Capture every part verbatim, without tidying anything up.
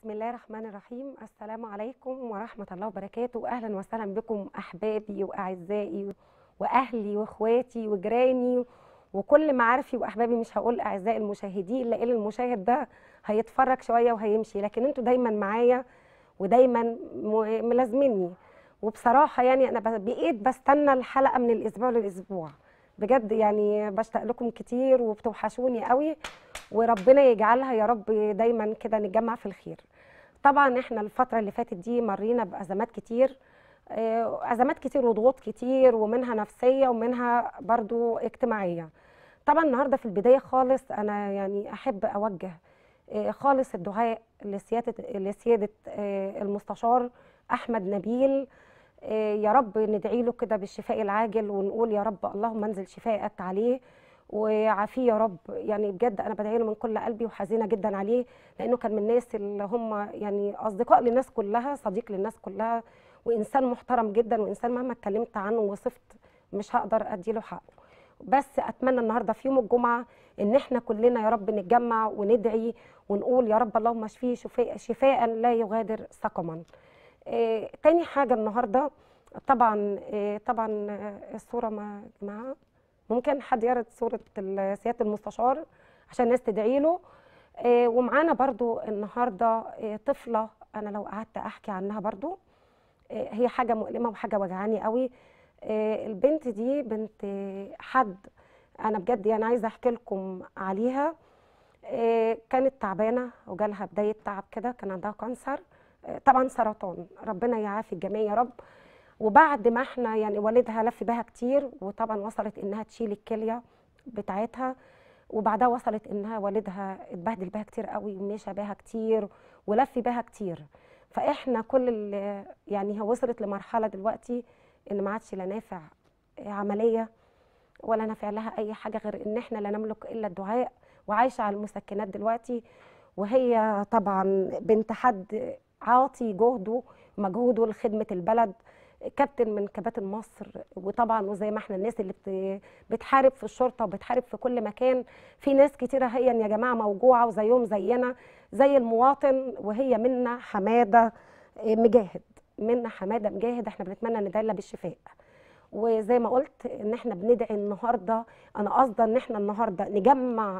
بسم الله الرحمن الرحيم. السلام عليكم ورحمة الله وبركاته. أهلا وسهلا بكم أحبابي وأعزائي وأهلي وإخواتي وجيراني وكل معارفي وأحبابي. مش هقول أعزائي المشاهدين لأن المشاهد ده هيتفرج شوية وهيمشي، لكن انتوا دايما معايا ودايما م- ملازميني. وبصراحة يعني أنا ب- بقيت بستنى الحلقة من الأسبوع للأسبوع، بجد يعني بشتاق لكم كتير وبتوحشوني قوي، وربنا يجعلها يا رب دايما كده نتجمع في الخير. طبعا احنا الفترة اللي فاتت دي مرينا بأزمات كتير، آه، أزمات كتير وضغوط كتير، ومنها نفسية ومنها برضو اجتماعية. طبعا النهاردة في البداية خالص أنا يعني أحب أوجه آه، خالص الدعاء لسيادة لسيادة آه، المستشار أحمد نبيل. آه، يا رب ندعي له كده بالشفاء العاجل، ونقول يا رب اللهم انزل شفاءك عليه وعافيه يا رب. يعني بجد انا بدعي له من كل قلبي وحزينه جدا عليه، لانه كان من الناس اللي هم يعني اصدقاء للناس كلها، صديق للناس كلها، وانسان محترم جدا، وانسان مهما اتكلمت عنه ووصفت مش هقدر اديله حقه. بس اتمنى النهارده في يوم الجمعه ان احنا كلنا يا رب نتجمع وندعي ونقول يا رب اللهم اشفيه شفاء شفاء لا يغادر سقما. آه، تاني حاجة النهاردة طبعا آه، طبعا آه، الصورة مع جماعة، ممكن حد يعرض صورة ال- سيادة المستشار عشان الناس تدعي له. آه، ومعانا برضو النهاردة آه، طفلة، أنا لو قعدت أحكي عنها برضو آه، هي حاجة مؤلمة وحاجة وجعاني قوي. آه، البنت دي بنت آه، حد أنا بجد يعني عايزة أحكي لكم عليها. آه، كانت تعبانه وجالها بدايه تعب كده، كان عندها كانسر، آه، طبعا سرطان، ربنا يعافي الجميع يا رب. وبعد ما احنا يعني والدها لف بها كتير، وطبعا وصلت انها تشيل الكليه بتاعتها، وبعدها وصلت انها والدها اتبهدل بها كتير قوي ومشى بها كتير ولف بها كتير. فاحنا كل اللي يعني هي وصلت لمرحله دلوقتي ان ما عادش لا نافع عمليه ولا نافع لها اي حاجه غير ان احنا لا نملك الا الدعاء، وعايشه على المسكنات دلوقتي. وهي طبعا بنت حد عاطي جهده ومجهوده لخدمه البلد، كابتن من كباتن مصر. وطبعا وزي ما احنا الناس اللي بت- بتحارب في الشرطه وبتحارب في كل مكان، في ناس كتيره هي يا جماعه موجوعه وزيهم زينا، زي المواطن. وهي منا حماده مجاهد، منا حماده مجاهد، احنا بنتمنى ندعي لها بالشفاء. وزي ما قلت ان احنا بندعي النهارده، انا قصده ان احنا النهارده نجمع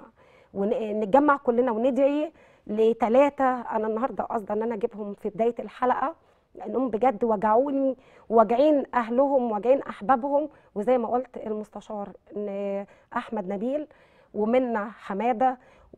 ونتجمع كلنا وندعي لثلاثه. انا النهارده قصده ان انا اجيبهم في بدايه الحلقه، لانهم بجد وجعوني، واجعين اهلهم واجعين احبابهم. وزي ما قلت المستشار ن- احمد نبيل ومنى حماده.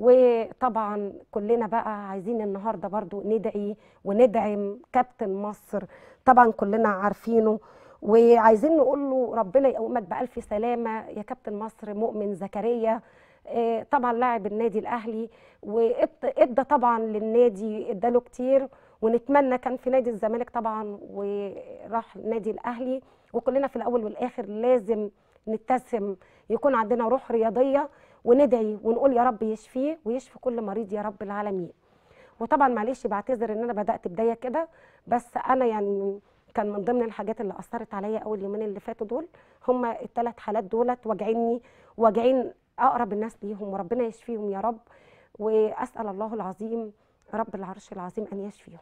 وطبعا كلنا بقى عايزين النهارده برضو ندعي وندعم كابتن مصر، طبعا كلنا عارفينه، وعايزين نقول له ربنا يقومك بألف سلامة يا كابتن مصر مؤمن زكريا. آه، طبعا لاعب النادي الأهلي، وادى طبعا للنادي اداله كتير، ونتمنى كان في نادي الزمالك طبعا وراح النادي الأهلي. وكلنا في الأول والآخر لازم نتسم، يكون عندنا روح رياضية، وندعي ونقول يا رب يشفيه ويشفي كل مريض يا رب العالمين. وطبعا معلش بعتذر ان انا بدات بدايه كده، بس انا يعني كان من ضمن الحاجات اللي اثرت عليا اول يومين اللي فاتوا دول هم الثلاث حالات دولت، واجعيني واجعين اقرب الناس ليهم، وربنا يشفيهم يا رب. واسال الله العظيم رب العرش العظيم ان يشفيهم.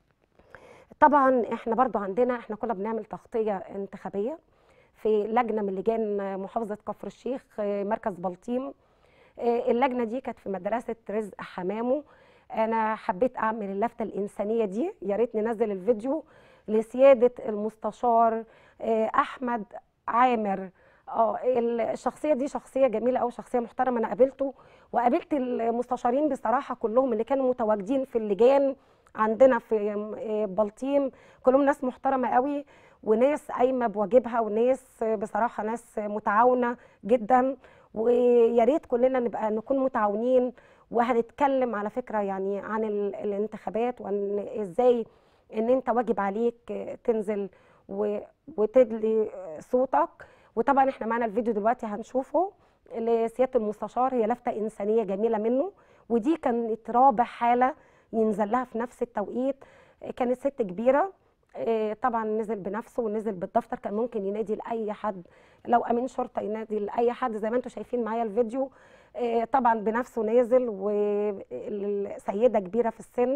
طبعا احنا برضو عندنا، احنا كنا بنعمل تغطيه انتخابيه في لجنه من لجان محافظه كفر الشيخ، آه، مركز بلطيم. آه، اللجنه دي كانت في مدرسه رزق حمامه. انا حبيت اعمل اللفته الانسانيه دي، يا ريت ننزل الفيديو لسياده المستشار آه، احمد عامر. اه الشخصيه دي شخصيه جميله قوي، شخصيه محترمه. انا قابلته وقابلت المستشارين بصراحه كلهم اللي كانوا متواجدين في اللجان عندنا في آه، بلطيم، كلهم ناس محترمه قوي وناس قايمه بواجبها، وناس آه، بصراحه ناس متعاونه جدا. ويا ريت كلنا نبقى نكون متعاونين. وهنتكلم على فكره يعني عن ال- الانتخابات، وان ازاي ان انت واجب عليك تنزل و- وتدلي صوتك. وطبعا احنا معانا الفيديو دلوقتي هنشوفه لسياده المستشار، هي لفته انسانيه جميله منه. ودي كانت رابع حاله ينزل لها في نفس التوقيت. كانت ست كبيره، آه، طبعا نزل بنفسه ونزل بالدفتر، كان ممكن ينادي لاي حد، لو امين شرطه ينادي لاي حد زي ما انتم شايفين معايا الفيديو. آه، طبعا بنفسه نازل، وسيده كبيره في السن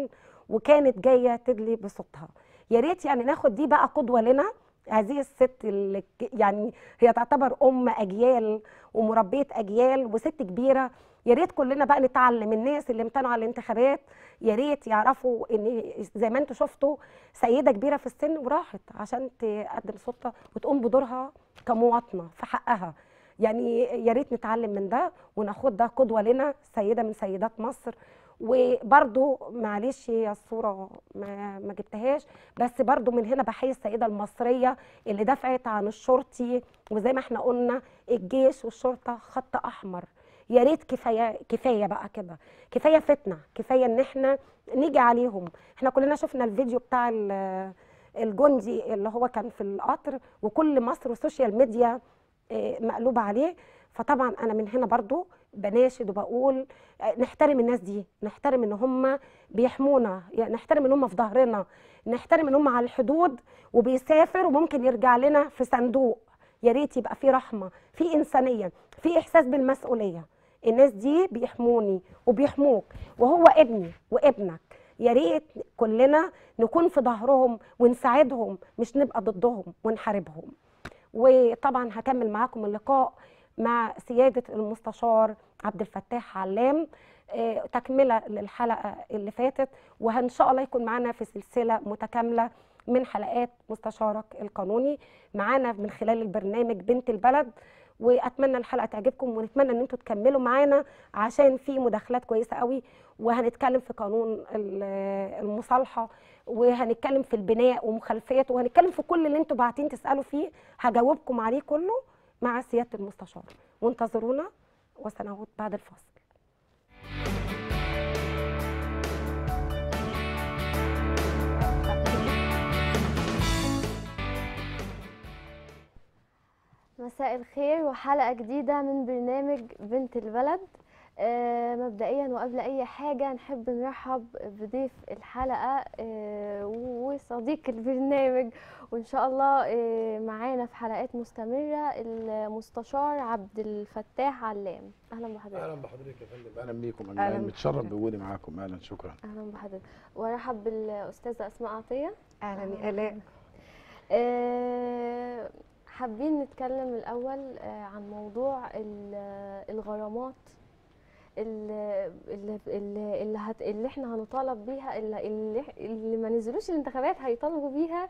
وكانت جايه تدلي بصوتها. يا ريت يعني ناخد دي بقى قدوه لنا، هذه الست اللي يعني هي تعتبر ام اجيال ومربيه اجيال وست كبيره. يا ريت كلنا بقى نتعلم. الناس اللي امتنعوا على الانتخابات يا ريت يعرفوا ان زي ما انتم شفتوا سيده كبيره في السن وراحت عشان تقدم صوتها وتقوم بدورها كمواطنه في حقها. يعني يا ريت نتعلم من ده وناخد ده قدوه لنا، سيده من سيدات مصر. وبرضو معلش هي الصوره ما, ما جبتهاش، بس برضو من هنا بحيي السيده المصريه اللي دافعت عن الشرطي، وزي ما احنا قلنا الجيش والشرطه خط احمر. يا ريت كفايه كفايه بقى كده، كفايه فتنه، كفايه ان احنا نيجي عليهم. احنا كلنا شفنا الفيديو بتاع الجندي اللي هو كان في القطر وكل مصر والسوشيال ميديا مقلوبه عليه. فطبعا انا من هنا برضو بناشد وبقول نحترم الناس دي، نحترم ان هم بيحمونا، يعني نحترم ان هم في ظهرنا، نحترم ان هم على الحدود وبيسافر وممكن يرجع لنا في صندوق. يا ريت يبقى في رحمه، في انسانيه، في احساس بالمسؤوليه. الناس دي بيحموني وبيحموك وهو ابني وابنك. يا ريت كلنا نكون في ظهرهم ونساعدهم، مش نبقى ضدهم ونحاربهم. وطبعا هكمل معاكم اللقاء مع سيادة المستشار عبد الفتاح علام تكملة للحلقة اللي فاتت، وإن شاء الله يكون معنا في سلسلة متكاملة من حلقات مستشارك القانوني معانا من خلال البرنامج بنت البلد. واتمنى الحلقه تعجبكم ونتمنى ان انتم تكملوا معانا عشان في مداخلات كويسه قوي، وهنتكلم في قانون المصالحه، وهنتكلم في البناء ومخالفاته، وهنتكلم في كل اللي انتم باعتين تسالوا فيه هجاوبكم عليه كله مع سياده المستشار. وانتظرونا وسنعود بعد الفاصل. مساء الخير وحلقة جديدة من برنامج بنت البلد. آه مبدئيا وقبل اي حاجة نحب نرحب بضيف الحلقة آه وصديق البرنامج، وان شاء الله آه معانا في حلقات مستمرة المستشار عبد الفتاح علام. اهلا بحضرتك. اهلا بحضرتك يا فندم. اهلا بيكم. انا متشرف بوجودي معاكم. اهلا. شكرا. اهلا بحضرتك. وارحب بالاستاذة اسماء عطية. اهلا يا الاء. آه حابين نتكلم الأول عن موضوع الغرامات اللي, اللي, اللي, هت اللي احنا هنطالب بيها، اللي, اللي ما نزلوش الانتخابات هيطالبوا بيها،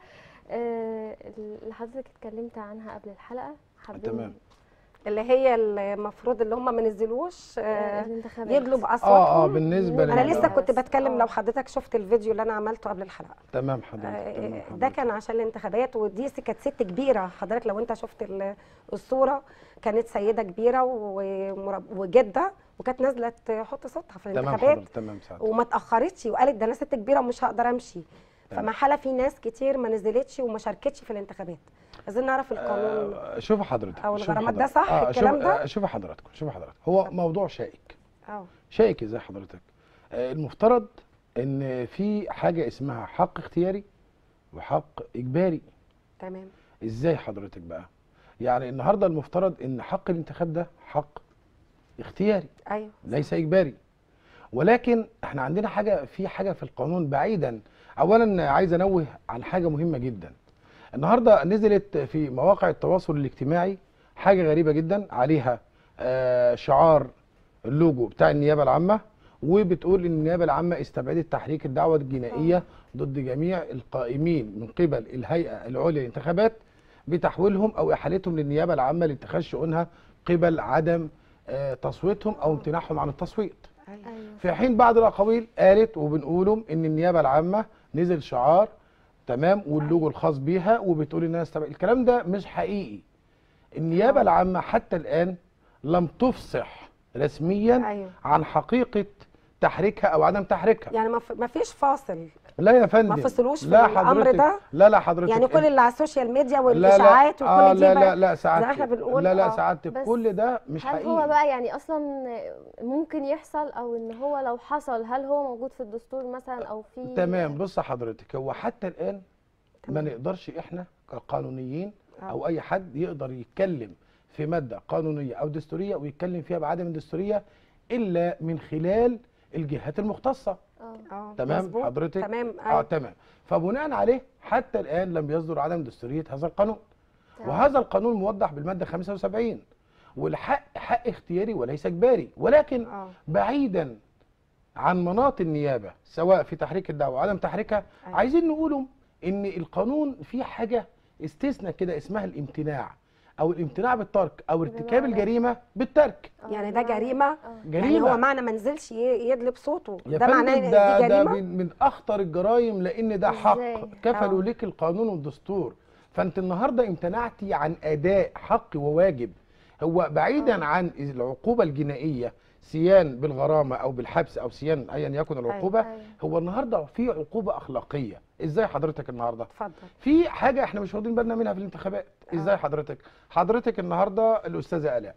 اللي حضرتك اتكلمت عنها قبل الحلقة. حابين تمام. اللي هي المفروض اللي هم ما نزلوش يدلوا باصواتهم. اه اه بالنسبه انا لسه كنت بتكلم. لو حضرتك شفت الفيديو اللي انا عملته قبل الححلقه. تمام حضرتك. تمام حضرتك. ده كان عشان الانتخابات، ودي كانت ست كبيره. حضرتك لو انت شفت الصوره كانت سيده كبيره وجده، وكانت نازله تحط صوتها في الانتخابات. تمام تمام سعادتك. وما اتاخرتش وقالت ده انا ست كبيره ومش هقدر امشي. فمحاله في ناس كتير ما نزلتش وما شاركتش في الانتخابات. عايزين نعرف القانون. آه شوف حضرتك او الغرامات ده صح آه الكلام شوف ده؟ آه شوف حضرتك شوف حضرتك هو طبعا. موضوع شائك. اه شائك ازاي حضرتك؟ آه المفترض ان في حاجه اسمها حق اختياري وحق اجباري. تمام. ازاي حضرتك بقى؟ يعني النهارده المفترض ان حق الانتخاب ده حق اختياري. ايوه. ليس اجباري. ولكن احنا عندنا حاجه في حاجه في القانون بعيدا. اولا عايز انوه عن حاجه مهمه جدا. النهارده نزلت في مواقع التواصل الاجتماعي حاجه غريبه جدا، عليها آه شعار اللوجو بتاع النيابه العامه، وبتقول ان النيابه العامه استبعدت تحريك الدعوه الجنائيه ضد جميع القائمين من قبل الهيئه العليا للانتخابات بتحويلهم او احالتهم للنيابه العامه لاتخاذ شؤونها قبل عدم آه تصويتهم او امتناعهم عن التصويت. أيوة. في حين بعض الاقاويل قالت وبنقولهم ان النيابه العامه نزل شعار تمام واللوجو الخاص بيها وبتقول انها استبعد. الكلام ده مش حقيقي. النيابه أوه. العامه حتى الان لم تفصح رسميا أيوه. عن حقيقه تحريكها او عدم تحريكها. يعني ما فيش فاصل. لا يا فندم. ما فصلوش في لا الامر ده. لا لا حضرتك. يعني كل اللي على السوشيال ميديا والاشاعات وكل آه دي لا لا لا سعادتك. احنا بنقول لا لا سعادتك كل ده مش هل حقيقي. هل هو بقى يعني اصلا ممكن يحصل، او ان هو لو حصل هل هو موجود في الدستور مثلا او في؟ تمام. بص حضرتك هو حتى الان تمام. ما نقدرش احنا كقانونيين أوه. او اي حد يقدر يتكلم في ماده قانونيه او دستوريه ويتكلم فيها بعدم الدستوريه الا من خلال الجهات المختصه. اه اه تمام مظبوط. حضرتك؟ تمام اه ايوه. تمام. فبناء عليه حتى الان لم يصدر عدم دستوريه هذا القانون. تمام. وهذا القانون موضح بالماده خمسة وسبعين، والحق حق اختياري وليس اجباري، ولكن اه بعيدا عن مناط النيابه سواء في تحريك الدعوه وعدم تحريكها. أيوة. عايزين نقولوا ان القانون فيه حاجه استثناء كده اسمها الامتناع، او الامتناع بالترك، او ارتكاب بمعنى؟ الجريمه بالترك. آه، يعني ده بمعنى- جريمه؟ آه. يعني جريمه هو معنى ما نزلش ي- يدلب صوته يا ده معناه فندم، ان ده دي ده جريمه؟ من, من اخطر الجرائم، لان ده حق إزاي؟ كفلوا آه. لك القانون والدستور. فانت النهارده امتنعتي عن اداء حق وواجب. هو بعيدا آه. عن العقوبه الجنائيه سيان بالغرامه او بالحبس او سيان ايا يكن العقوبه، أيوة. هو النهارده في عقوبه اخلاقيه. ازاي حضرتك النهارده؟ اتفضل. في حاجه احنا مش واخدين بالنا منها في الانتخابات. ازاي آه. حضرتك؟ حضرتك النهارده الاستاذه الاء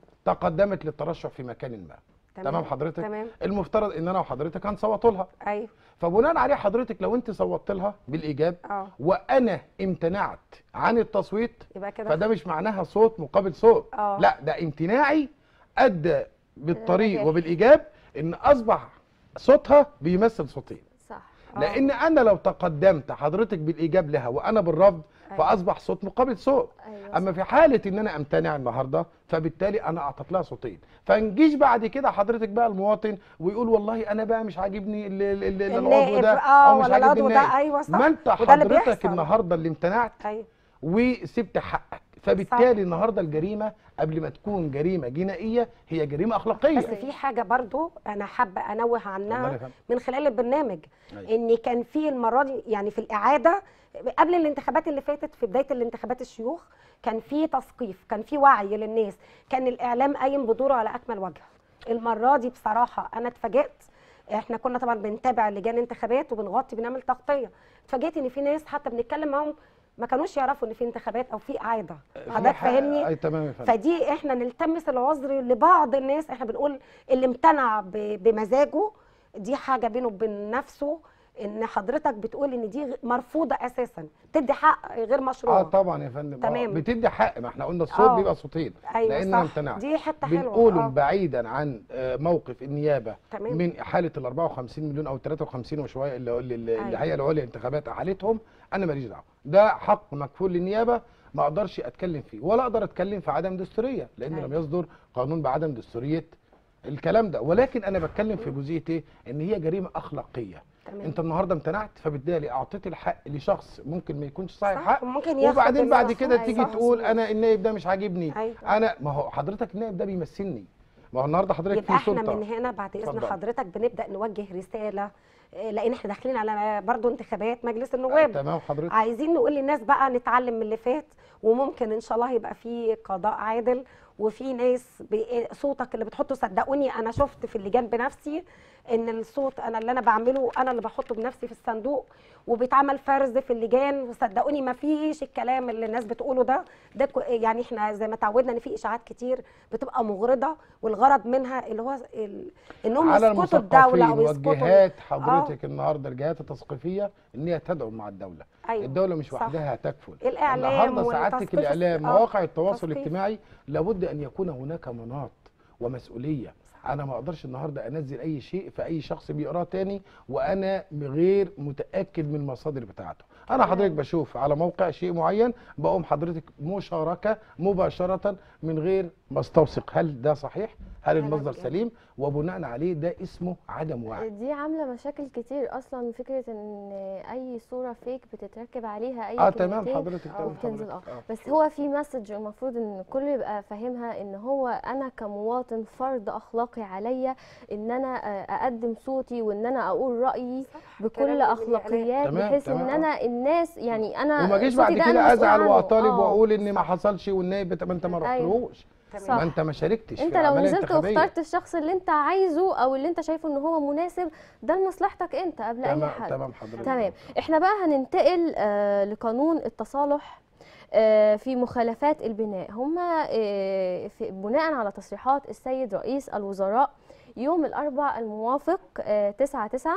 تقدمت للترشح في مكان ما، تمام حضرتك؟ تمام. المفترض ان انا وحضرتك هنصوت لها. ايوه. فبناء عليه حضرتك لو انت صوتت لها بالايجاب اه وانا امتنعت عن التصويت، يبقى كده فده مش معناها صوت مقابل صوت. اه لا، ده امتناعي ادى بالطريق النجاح. وبالايجاب ان اصبح صوتها بيمثل صوتين. صح. آه. لان انا لو تقدمت حضرتك بالايجاب لها وانا بالرفض، أيوة. فاصبح صوت مقابل صوت. ايوه اما في حاله ان انا امتنع النهارده، فبالتالي انا اعطيت لها صوتين. فنجيش بعد كده حضرتك بقى المواطن ويقول والله انا بقى مش عاجبني ال- ال- ال- العضو النائب ده، اه او مش ولا عاجبني العضو النائب. ده. ايوه صح. ما انت وده اللي حضرتك بيحصل. النهارده اللي امتنعت ايوه وسبت حقك، فبالتالي النهارده الجريمه قبل ما تكون جريمه جنائيه هي جريمه اخلاقيه. بس في حاجه برضو انا حابه انوه اتفضلي عنها يا فندم. من خلال البرنامج. أيوة. ان كان في المره دي يعني في الاعاده قبل الانتخابات اللي فاتت، في بدايه الانتخابات الشيوخ، كان في تثقيف، كان في وعي للناس، كان الاعلام قايم بدوره على اكمل وجه. المره دي بصراحه انا اتفاجئت، احنا كنا طبعا بنتابع لجان انتخابات وبنغطي بنعمل تغطيه، اتفاجئت ان في ناس حتى بنتكلم معاهم ما كانوش يعرفوا ان في انتخابات او في اعاده. حضرتك في ح- فاهمني؟ اي تمام يا فندم. فدي احنا نلتمس العذر لبعض الناس، احنا بنقول اللي امتنع ب- بمزاجه، دي حاجه بينه وبين نفسه. ان حضرتك بتقول ان دي مرفوضه اساسا، تدي حق غير مشروع. اه طبعا يا فندم. آه، تمام. بتدي حق، ما احنا قلنا الصوت آه. بيبقى صوتين. ايوه لان انا صح. امتنعت. دي حته حلوه. بنقوله آه. بعيدا عن آه، موقف النيابه تمام. من حاله ال أربعة وخمسين مليون او ثلاثة وخمسين وشويه اللي اللي اللي أيوة. الهيئه العليا للانتخابات احالتهم، انا ماليش دعوه. ده حق مكفول للنيابه، ما اقدرش اتكلم فيه، ولا اقدر اتكلم في عدم دستوريه، لان أيوة. لم يصدر قانون بعدم دستوريه الكلام ده. ولكن انا بتكلم في جزئيه ايه؟ ان هي جريمه اخلاقيه. تمام. انت النهارده امتنعت، فبالتالي اعطيت الحق لشخص ممكن ما يكونش صاحب صح، حق، وممكن ياخد وبعدين بعد الصح. كده أيوة. تيجي صح. تقول انا النائب ده مش عاجبني. أيوة. انا ما هو حضرتك النائب ده بيمثلني، ما هو النهارده حضرتك يبقى في احنا سلطه. من هنا بعد اذن اتفضل. حضرتك بنبدا نوجه رساله، آه، لان احنا داخلين على برضو انتخابات مجلس النواب. تمام حضرتك. عايزين نقول للناس بقى نتعلم من اللي فات، وممكن ان شاء الله يبقى في قضاء عادل، وفي ناس ب- صوتك اللي بتحطه، صدقوني انا شفت في اللجان بنفسي ان الصوت انا اللي انا بعمله انا اللي بحطه بنفسي في الصندوق، وبيتعمل فرز في اللجان، وصدقوني ما فيش الكلام اللي الناس بتقوله ده. ده كو- يعني احنا زي ما تعودنا ان في اشاعات كتير بتبقى مغرضه، والغرض منها اللي هو ال- انهم على يسقطوا الدوله او المثقفين يسقطوا والجهات حضرتك النهارده الجهات التثقيفيه ان هي تدعم مع الدوله. أيوة. الدوله مش صح. وحدها هتكفل. الإعلام النهارده سعادتك والتثقيف. الاعلام، آه. مواقع التواصل تثقيف. الاجتماعي، لابد ان يكون هناك مناط ومسؤوليه. انا ما اقدرش النهارده انزل اي شيء في اي شخص بيقراه تاني وانا غير متاكد من المصادر بتاعته. انا حضرتك بشوف على موقع شيء معين، بقوم حضرتك مشاركه مباشره من غير ما استوثق هل ده صحيح، هل كلام المصدر جميل. سليم، وبناء عليه ده اسمه عدم وعي. دي عامله مشاكل كتير اصلا، فكره ان اي صوره فيك بتتركب عليها اي اه تمام كلمتين حضرتك. تمام وبتنزل. اه حضرتك. آه. بس هو في مسج المفروض ان الكل يبقى فاهمها، ان هو انا كمواطن فرض اخلاقي عليا ان انا آه، اقدم صوتي وان انا اقول رايي بكل كلام جميل. اخلاقيات، تمام، بحيث تمام. ان انا الناس يعني انا وما اجيش صوتي بعد ده أنا كده مسؤول ازعل عنه. واطالب آه. واقول ان ما حصلش والنائب بت- ما انت ما أيوة. رحتلوش، صح. ما انت ما شاركتش انت في لو العمليه نزلت الانتخابيه. واخترت الشخص اللي انت عايزه او اللي انت شايفه ان هو مناسب، ده لمصلحتك انت قبل اي تمام حد. تمام حضرتك. تمام. احنا بقى هننتقل آه لقانون التصالح آه في مخالفات البناء. هما آه في بناء على تصريحات السيد رئيس الوزراء يوم الاربعاء الموافق آه تسعة تسعة،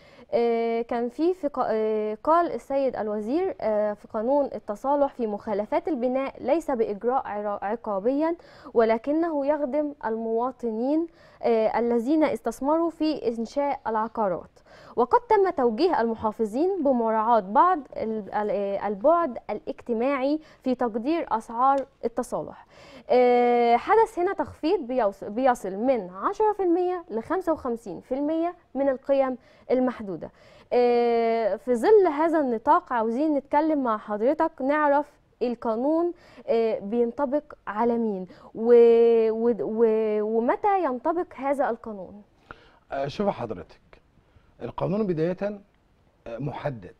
آه كان في, في قا- آه قال السيد الوزير آه في قانون التصالح في مخالفات البناء ليس بإجراء عرا- عقابيا، ولكنه يخدم المواطنين آه الذين استثمروا في إنشاء العقارات. وقد تم توجيه المحافظين بمراعاة بعض ال- ال- البعد الاجتماعي في تقدير أسعار التصالح. آه، حدث هنا تخفيض بيوصل, بيصل من عشرة في المية ل خمسة وخمسين في المية من القيم المحدودة. آه، في ظل هذا النطاق عاوزين نتكلم مع حضرتك نعرف القانون آه، بينطبق على مين و- و- و- ومتى ينطبق هذا القانون؟ آه، شوف حضرتك، القانون بداية آه، محدد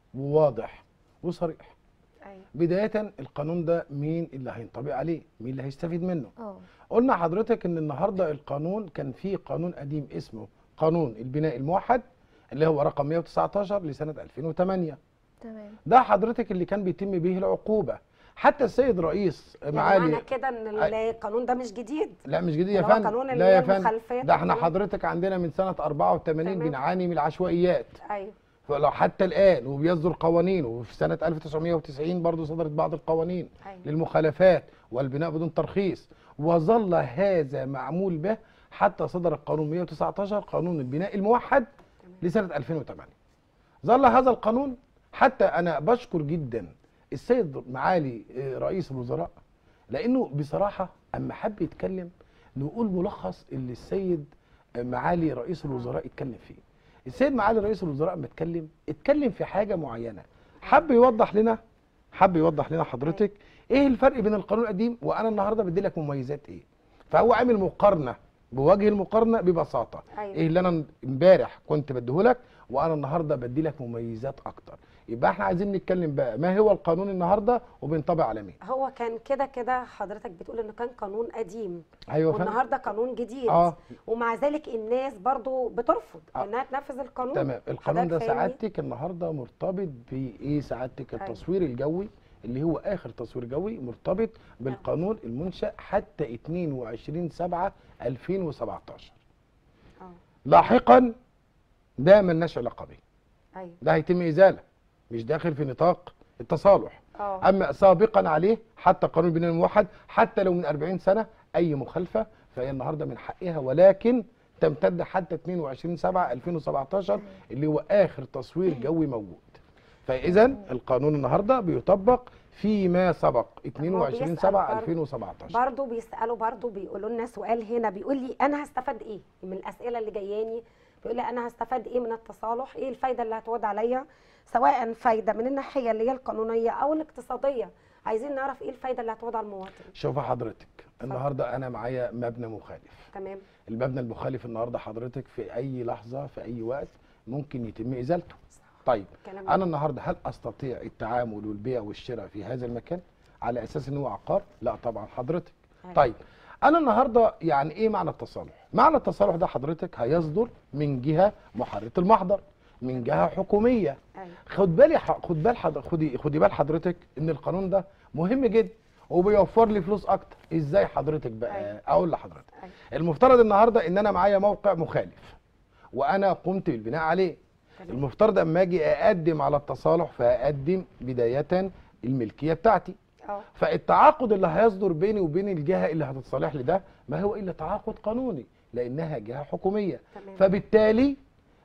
وواضح وصريح. ايوه بداية القانون ده مين اللي هينطبق عليه؟ مين اللي هيستفيد منه؟ اه قلنا حضرتك ان النهارده القانون كان فيه قانون قديم اسمه قانون البناء الموحد اللي هو رقم مئة وتسعة عشر لسنة ألفين وثمانية. تمام. ده حضرتك اللي كان بيتم به العقوبة. حتى السيد رئيس يعني معالي معنى كده ان القانون ده مش جديد؟ لا مش جديد يا اللي هو فندم، قانون اللي لا هي يا فندم، المخالفات ده احنا والكلام. حضرتك عندنا من سنة أربعة وثمانين تمام. بنعاني من العشوائيات. ايوه فلو حتى الآن وبيصدر قوانين، وفي سنة ألف وتسعمئة وتسعين برضو صدرت بعض القوانين ايوه للمخالفات والبناء بدون ترخيص، وظل هذا معمول به حتى صدر القانون مئة وتسعة عشر قانون البناء الموحد لسنة ألفين وثمانية. ظل هذا القانون حتى أنا بشكر جدا السيد معالي رئيس الوزراء، لأنه بصراحة أما حب يتكلم نقول ملخص اللي السيد معالي رئيس الوزراء اتكلم فيه. السيد معالي رئيس الوزراء اما اتكلم اتكلم في حاجة معينة، حب يوضح لنا حب يوضح لنا حضرتك ايه الفرق بين القانون القديم وانا النهارده بدي لك مميزات ايه. فهو عامل مقارنه، بوجه المقارنه ببساطه أيوة. ايه اللي انا امبارح كنت بديهولك وانا النهارده بدي لك مميزات اكتر. يبقى احنا عايزين نتكلم بقى ما هو القانون النهارده وبينطبق على مين. هو كان كده كده حضرتك بتقول انه كان قانون قديم ايوه فندم. والنهارده قانون جديد. اه ومع ذلك الناس برضو بترفض آه. انها تنفذ القانون. تمام. القانون ده حضرتك فاهمني؟ سعادتك النهارده مرتبط بايه سعادتك؟ أيوة. التصوير الجوي اللي هو اخر تصوير جوي مرتبط بالقانون المنشأ حتى اثنين وعشرين سبعة ألفين وسبعة عشر. اه لاحقا ده ملناش علاقه بيه، ايوه ده هيتم ازاله، مش داخل في نطاق التصالح. اه اما سابقا عليه حتى قانون البناء الموحد حتى لو من أربعين سنة اي مخالفه فهي النهارده من حقها، ولكن تمتد حتى اثنين وعشرين سبعة ألفين وسبعة عشر اللي هو اخر تصوير جوي موجود. فاذا القانون النهارده بيطبق فيما سبق اثنين وعشرين سبعة ألفين وسبعة عشر. برضو بيسالوا برضو بيقولوا لنا سؤال هنا، بيقول لي انا هستفاد ايه من الاسئله اللي جاياني؟ بيقول لي انا هستفاد ايه من التصالح؟ ايه الفايده اللي هتعود عليا، سواء فايده من الناحيه اللي هي القانونيه او الاقتصاديه؟ عايزين نعرف ايه الفايده اللي هتعود على المواطن. شوف حضرتك النهارده انا معايا مبنى مخالف. تمام. المبنى المخالف النهارده حضرتك في اي لحظه في اي وقت ممكن يتم ازالته. طيب كلام انا النهارده هل استطيع التعامل والبيع والشراء في هذا المكان على اساس ان هو عقار؟ لا طبعا حضرتك. أيوة. طيب انا النهارده يعني ايه معنى التصالح؟ معنى التصالح ده حضرتك هيصدر من جهه محرره المحضر، من جهه حكوميه. أيوة. خد بالي خد بال حضرتك خدي خدي بال حضرتك ان القانون ده مهم جدا وبيوفر لي فلوس اكتر. ازاي حضرتك بقى؟ أيوة. اقول لحضرتك. أيوة. المفترض النهارده ان انا معايا موقع مخالف وانا قمت بالبناء عليه. تمام. المفترض اما اجي اقدم على التصالح فاقدم بدايه الملكيه بتاعتي. اه فالتعاقد اللي هيصدر بيني وبين الجهه اللي هتتصالح لي ده ما هو الا تعاقد قانوني لانها جهه حكوميه. تمام. فبالتالي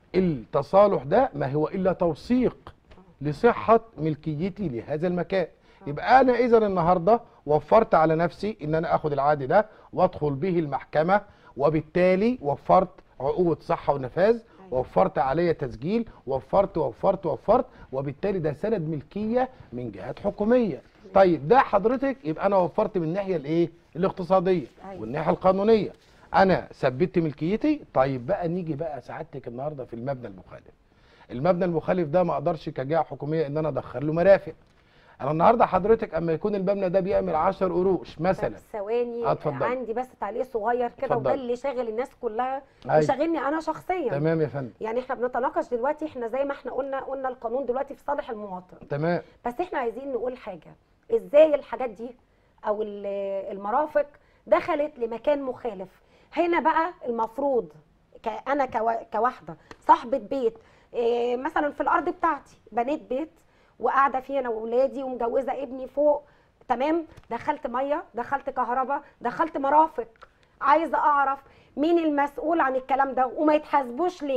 التصالح ده ما هو الا توثيق لصحه ملكيتي لهذا المكان. يبقى انا اذا النهارده وفرت على نفسي ان انا اخد العقد ده وادخل به المحكمه، وبالتالي وفرت عقود صحه ونفاذ، وفرت عليا تسجيل، وفرت وفرت وفرت وبالتالي ده سند ملكيه من جهات حكوميه. طيب ده حضرتك يبقى انا وفرت من الناحيه الايه؟ الاقتصاديه أيوة. والناحيه القانونيه. انا ثبتت ملكيتي. طيب بقى نيجي بقى سعادتك النهارده في المبنى المخالف. المبنى المخالف ده ما اقدرش كجهه حكوميه ان انا ادخل له مرافق. انا النهارده حضرتك اما يكون المبنى ده بيعمل عشر قروش مثلا. طب ثواني، اتفضل. عندي بس تعليق صغير كده وده اتفضل. اللي شاغل الناس كلها أيوة. وشاغلني انا شخصيا. تمام يا فندم. يعني احنا بنتناقش دلوقتي، احنا زي ما احنا قلنا قلنا القانون دلوقتي في صالح المواطن. تمام. بس احنا عايزين نقول حاجه، ازاي الحاجات دي او ال- المرافق دخلت لمكان مخالف؟ هنا بقى المفروض ك- انا كوا- كواحده صاحبه بيت، إيه، مثلا في الارض بتاعتي بنيت بيت وقاعده فيه انا واولادي ومجوزه ابني فوق، تمام، دخلت ميه، دخلت كهرباء، دخلت مرافق، عايزه اعرف مين المسؤول عن الكلام ده وما يتحاسبوش ليه؟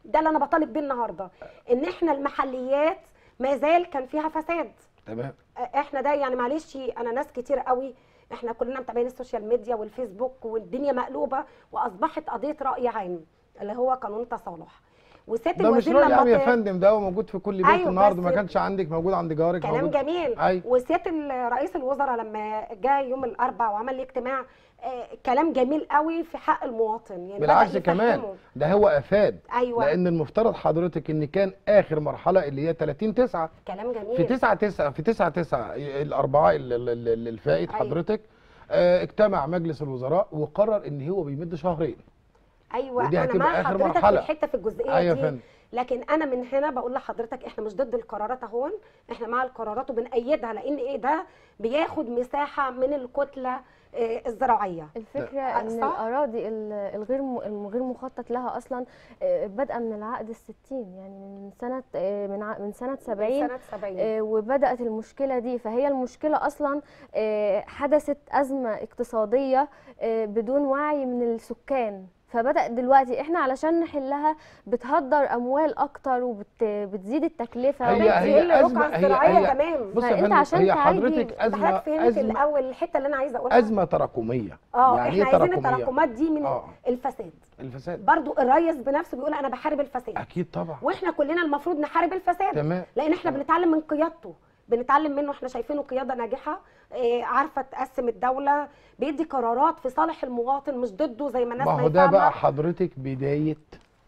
ده اللي انا بطالب بيه النهارده، ان احنا المحليات ما زال كان فيها فساد. تمام. احنا ده يعني معلش، انا ناس كتير قوي احنا كلنا متابعين السوشيال ميديا والفيسبوك والدنيا مقلوبه، واصبحت قضيه راي عام اللي هو قانون التصالح. وسياده ده مش الوزير رأي عام يا ط- فندم، ده هو موجود في كل بيت. أيوة النهارده بس ما كانش عندك موجود عند جارك، كلام موجود. جميل. أيوة. وسياده ال- رئيس الوزراء لما جاء يوم الاربعاء وعمل لي اجتماع، آه كلام جميل قوي في حق المواطن، يعني بدأ بالعكس يفهمه. كمان ده هو افاد. أيوة. لان المفترض حضرتك ان كان اخر مرحله اللي هي ثلاثين تسعة، كلام جميل. في تسعة تسعة في تسعة تسعة الاربعاء ال- ال- ال- الفائت أيوة. حضرتك آه اجتمع مجلس الوزراء وقرر ان هو بيمد شهرين. ايوه ودي انا هتبقى مع آخر حضرتك مرحلة. في الحته في الجزئيه أيوة دي. يا فندم. لكن انا من هنا بقول لحضرتك احنا مش ضد القرارات اهون، احنا مع القرارات وبنأيدها، لان ايه ده بياخد مساحه من الكتله آه، الزراعيه. الفكره آه، ان صح؟ الاراضي ال- الغير م- الغير مخطط لها اصلا آه، بادئه من العقد الستين، يعني من سنه آه، من ع- من سنه سبعين. سنه سبعين. آه، وبدأت المشكلة دي، فهي المشكلة أصلا آه، حدثت أزمة اقتصادية آه، بدون وعي من السكان، فبدأ دلوقتي احنا علشان نحلها بتهدر أموال أكتر وبتزيد التكلفة. هي- بنتي هي الا أزمة- الرقعه هي- الزراعيه هي- كمان. بص يا فأنت فندم، عشان هي تعالجي- حضرتك حضرتك ازمه فهمت ازمه الاول الحته اللي انا عايزه اقولها. ازمه تراكميه. اه يعني احنا ايه عايزين تراكميه؟ التراكمات دي من آه. الفساد. الفساد. برضو الريس بنفسه بيقول انا بحارب الفساد، اكيد طبعا. واحنا كلنا المفروض نحارب الفساد. تمام. لان احنا تمام. بنتعلم من قيادته، بنتعلم منه، احنا شايفينه قياده ناجحه، آه، عارفه تقسم الدوله، بيدي قرارات في صالح المواطن مش ضده زي ما الناس ما ما هو ده بقى يفهمها. حضرتك بداية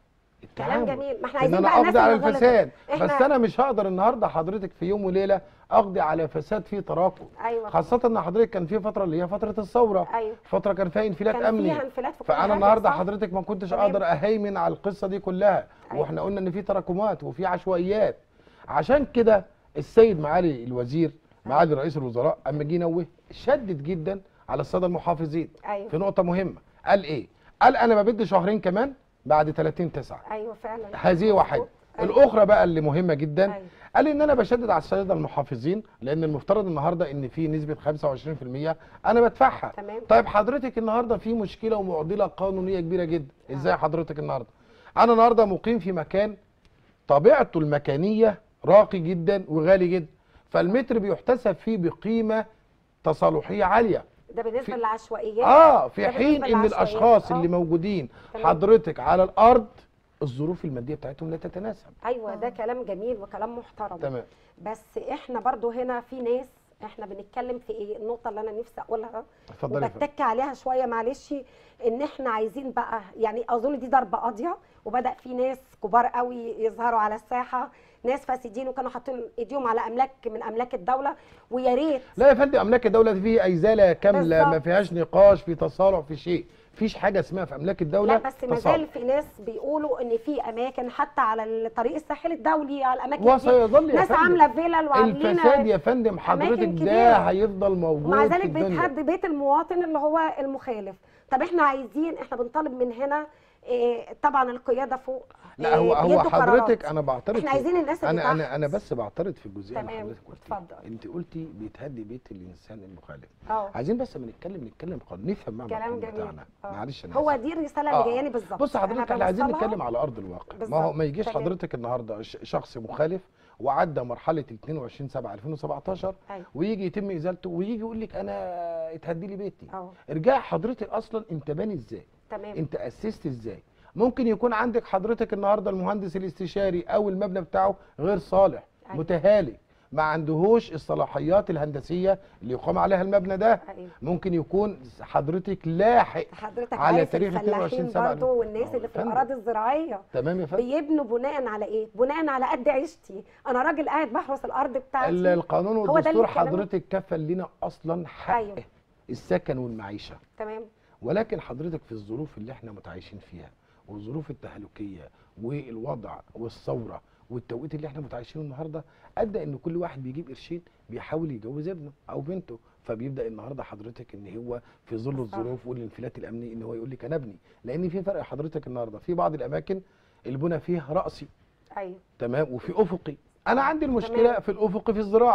كلام التعامل. جميل. ما احنا ان عايزين انا بقى الناس اقضي على اللي غلطت. الفساد، احنا بس انا مش هقدر النهارده حضرتك في يوم وليله اقضي على فساد فيه تراكم. ايوه خاصه ان حضرتك كان في فتره اللي هي فتره الثوره، ايوه فتره كان فيها انفلات كان امني، فيها انفلات في كل فانا حاجة، النهارده صح؟ حضرتك ما كنتش تمام. اقدر اهيمن على القصه دي كلها. أيوة. واحنا قلنا ان في تراكمات وفي عشوائيات. عشان كده السيد معالي الوزير معالي رئيس الوزراء اما جه ينوه شدد جدا على الساده المحافظين ايوه في نقطه مهمه. قال ايه؟ قال انا ببدي شهرين كمان بعد ثلاثين تسعة. ايوه فعلا. هذه واحده. أيوة. الاخرى بقى اللي مهمه جدا، أيوة. قال ان انا بشدد على الساده المحافظين، لان المفترض النهارده ان في نسبه خمسة وعشرين في المية انا بدفعها. تمام. طيب حضرتك النهارده في مشكله ومعضله قانونيه كبيره جدا. ازاي حضرتك النهارده؟ انا النهارده مقيم في مكان طبيعته المكانيه راقي جدا وغالي جدا، فالمتر بيحتسب فيه بقيمه تصالحيه عاليه. ده بالنسبه في- للعشوائيات. اه في ده حين بالنسبة ان للعشوائيات. الاشخاص آه. اللي موجودين تمام. حضرتك على الارض الظروف الماديه بتاعتهم لا تتناسب. ايوه ده آه. كلام جميل وكلام محترم. تمام. بس احنا برضو هنا في ناس، احنا بنتكلم في ايه النقطه اللي انا نفسي اقولها اتفضلي يا فندم. وبتك عليها شويه معلش، ان احنا عايزين بقى يعني اظن دي ضربه قاضيه، وبدا في ناس كبار قوي يظهروا على الساحه، ناس فاسدين وكانوا حاطين ايديهم على املاك من املاك الدوله، ويا ريت لا يا فندم، املاك الدوله دي فيه ازاله كامله، ما بالظبط. فيهاش نقاش، في تصالح، في شيء. مفيش حاجه اسمها في املاك الدوله لا بس ما تصالح. زال في ناس بيقولوا ان في اماكن حتى على الطريق الساحل الدولي، على الاماكن دي وسيظل يا ناس فندم عامله فيلل وعاملين الفساد يا فندم حضرتك أماكن ده كبيرة. هيفضل موجود ومع في ذلك الدنيا. بيتهد بيت المواطن اللي هو المخالف. طب احنا عايزين، احنا بنطالب من هنا إيه، طبعا القياده فوق لا هو إيه، هو بيدوا حضرتك قرارات. انا بعترض احنا في- عايزين الناس اللي انا انا تحت. انا بس بعترض في الجزئيه اللي تمام. حضرتك قلتيها. اتفضل. انت قلتي بيتهدي بيت الانسان المخالف. اه عايزين بس لما نتكلم نتكلم قانون، نفهم معنى كلام القانون جميل. بتاعنا. آه. معلش انا هو آسف. دي الرساله اللي آه. جاياني بالظبط. بص حضرتك أنا احنا عايزين بوصلها. نتكلم على ارض الواقع. ما هو بالظبط. ما يجيش تمام. حضرتك النهارده ش- شخص مخالف وعدى مرحله اتنين وعشرين سبعة ألفين وسبعتاشر أيوة. ويجي يتم ازالته ويجي يقول لك انا اتهدي لي بيتي. اه ارجع حضرتك اصلا انت باني ازاي؟ تمام. انت اسست ازاي؟ ممكن يكون عندك حضرتك النهارده المهندس الاستشاري او المبنى بتاعه غير صالح، أيوة. متهالك، ما عندهوش الصلاحيات الهندسيه اللي يقام عليها المبنى ده. أيوة. ممكن يكون حضرتك لاحق حضرتك على عارف تاريخ اتنين وعشرين الفلاحين سبعة. برضه والناس آه، اللي في فندم. الاراضي الزراعيه تمام يا فندم. بيبنوا بناء على ايه؟ بناء على قد عيشتي، انا راجل قاعد بحرس الارض ال- بتاعتي. القانون هو ده اللي والدستور بيتكلموا- حضرتك كفل لنا اصلا حق أيوة. السكن والمعيشه، تمام. ولكن حضرتك في الظروف اللي احنا متعايشين فيها والظروف التهلكيه والوضع والثوره والتوقيت اللي احنا متعايشينه النهارده ادى ان كل واحد بيجيب قرشين بيحاول يجوز ابنه او بنته، فبيبدا النهارده حضرتك ان هو في ظل الظروف والانفلات الامني ان هو يقول لك انا ابني، لان في فرق حضرتك النهارده في بعض الاماكن البنى فيها راسي ايوه تمام وفي افقي. انا عندي المشكله تمام. في الافقي في الزراعه،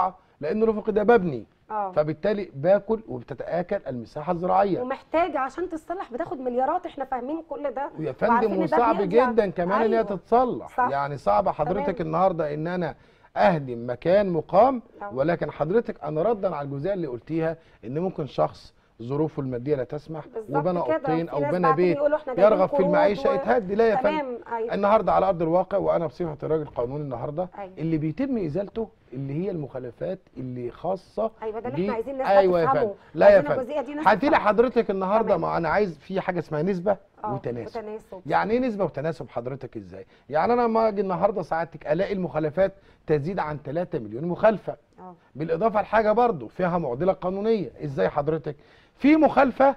لان الافق ده ببني، اه فبالتالي باكل وبتتاكل المساحه الزراعيه. ومحتاجه عشان تصلح بتاخد مليارات، احنا فاهمين كل ده ويا وعارفين فندم إن ده وصعب بيقضي على- جدا كمان ان هي أيوة. تتصلح. صح. يعني صعب حضرتك تمام. النهارده ان انا اهدم مكان مقام، أه. ولكن حضرتك انا ردا على الجزئيه اللي قلتيها ان ممكن شخص ظروفه الماديه لا تسمح بالظبط وبنى كده. اوضتين في او ناس بنى بعتين بيت يقولوا إحنا جايبين يرغب في قروض المعيشه و- يتهدي. لا يا فندم، تمام. ايوه النهارده على ارض الواقع وانا بصفه راجل قانوني النهارده أيوة. اللي بيتم ازالته اللي هي المخالفات اللي خاصه ايوه ده اللي ب- احنا عايزين الناس ايوه يا تفهمه. فندم. لا يا عايزين فندم، الجزئيه دي ناس هاتي لي تفهمه. حضرتك النهارده، تمام. ما انا عايز في حاجه اسمها نسبه اه وتناسب. وتناسب. يعني ايه نسبه وتناسب حضرتك ازاي؟ يعني انا لما اجي النهارده سعادتك الاقي المخالفات تزيد عن ثلاثة مليون مخالفه، اه بالاضافه لحاجه برضو فيها معضله قانونيه. ازاي حضرتك؟ في مخالفه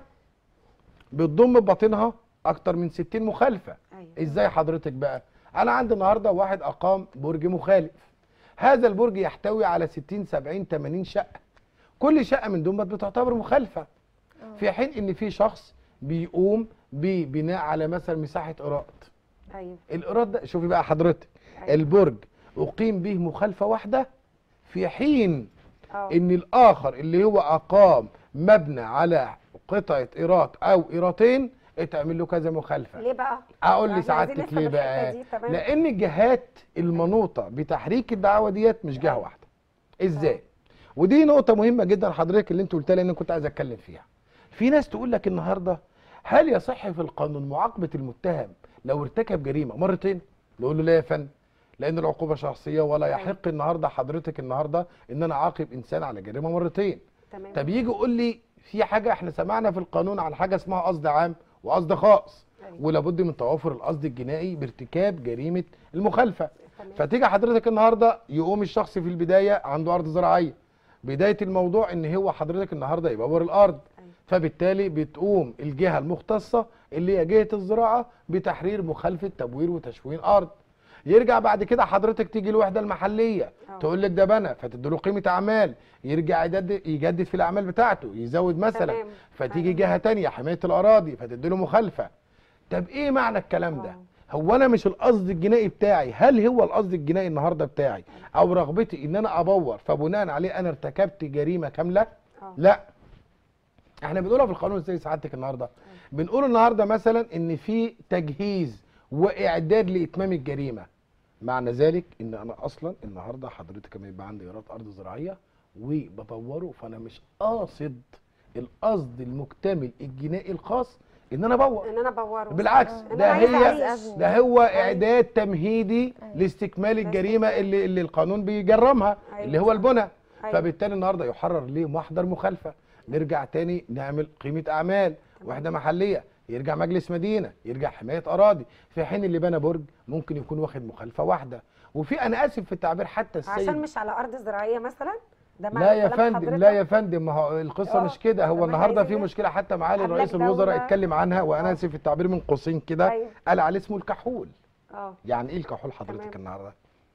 بتضم بباطنها اكتر من ستين مخالفه. ايوه ازاي حضرتك بقى؟ انا عندي النهارده واحد اقام برج مخالف، هذا البرج يحتوي على ستين سبعين ثمانين شقه، كل شقه من دول بتعتبر مخالفه، في حين ان في شخص بيقوم ببناء على مثلا مساحه ايراد. ايوه الايراد ده شوفي بقى حضرتك، أيوة. البرج اقيم به مخالفه واحده، في حين اه ان الاخر اللي هو اقام مبنى على قطعه ايراد او ايراتين اتعمل له كذا مخالفه. ليه بقى؟ اقول احنا عايزين لسعادتك نفهم ليه الحتة بقى؟ دي. تمام. لان الجهات المنوطه بتحريك الدعوه ديت مش جهه أيوة. واحده. ازاي؟ ودي نقطه مهمه جدا حضرتك اللي انت قلتها، لان كنت عايز اتكلم فيها. في ناس تقول لك النهارده هل يصح في القانون معاقبه المتهم لو ارتكب جريمه مرتين؟ نقول له لا يا فندم، لان العقوبه شخصيه ولا يحق النهارده حضرتك النهارده ان انا اعاقب انسان على جريمه مرتين. تمام. طب يجي يقول لي في حاجه احنا سمعنا في القانون عن حاجه اسمها قصد عام وقصد خاص، أيوة. ولابد من توافر القصد الجنائي بارتكاب جريمه المخالفه. تمام. فتيجي حضرتك النهارده يقوم الشخص في البدايه عنده ارض زراعيه، بدايه الموضوع ان هو حضرتك النهارده يبور الارض، أيوة. فبالتالي بتقوم الجهه المختصه اللي هي جهه الزراعه بتحرير مخالفه تبوير وتشوين ارض. يرجع بعد كده حضرتك تيجي الوحده المحليه أوه. تقول لك ده بنى، فتديله قيمه اعمال، يرجع يجدد يجدد في الاعمال بتاعته يزود مثلا، تمام. فتيجي أيوة. جهه ثانيه حمايه الاراضي فتديله مخالفه. طب ايه معنى الكلام ده؟ أوه. هو انا مش القصد الجنائي بتاعي، هل هو القصد الجنائي النهارده بتاعي او رغبتي ان انا ابور فبناء عليه انا ارتكبت جريمه كامله؟ أوه. لا، احنا بنقولها في القانون زي سعادتك النهارده، بنقول النهارده مثلا ان في تجهيز واعداد لاتمام الجريمه. معنى ذلك ان انا اصلا النهارده حضرتك لما يبقى عندي ايراد ارض زراعيه وبطوره، فانا مش قاصد القصد المكتمل الجنائي الخاص ان انا ابور، ان انا بوره. بالعكس إن أنا ده عايزة هي أعيش. ده هو اعداد تمهيدي أيوة. لاستكمال الجريمه لاستكمال. اللي اللي القانون بيجرمها، أيوة اللي هو صح. البنى. أيوة. فبالتالي النهارده يحرر ليه محضر مخالفه، نرجع تاني نعمل قيمه اعمال، وحده محليه، يرجع مجلس مدينه، يرجع حمايه اراضي، في حين اللي بنى برج ممكن يكون واخد مخالفه واحده. وفي انا اسف في التعبير حتى السيد عشان مش على ارض زراعيه مثلا؟ ده معنى لا يا كلام فندم، حضرتك؟ لا يا فندم، ما هو القصه آه. مش كده. هو طب ما النهارده عايزين في إيه؟ مشكله حتى معالي أملاك رئيس الوزراء دولة. اتكلم عنها، وانا آه. اسف في التعبير من قوسين كده، أيوة. قال عليه اسمه الكحول. اه يعني ايه الكحول حضرتك تمام. النهارده؟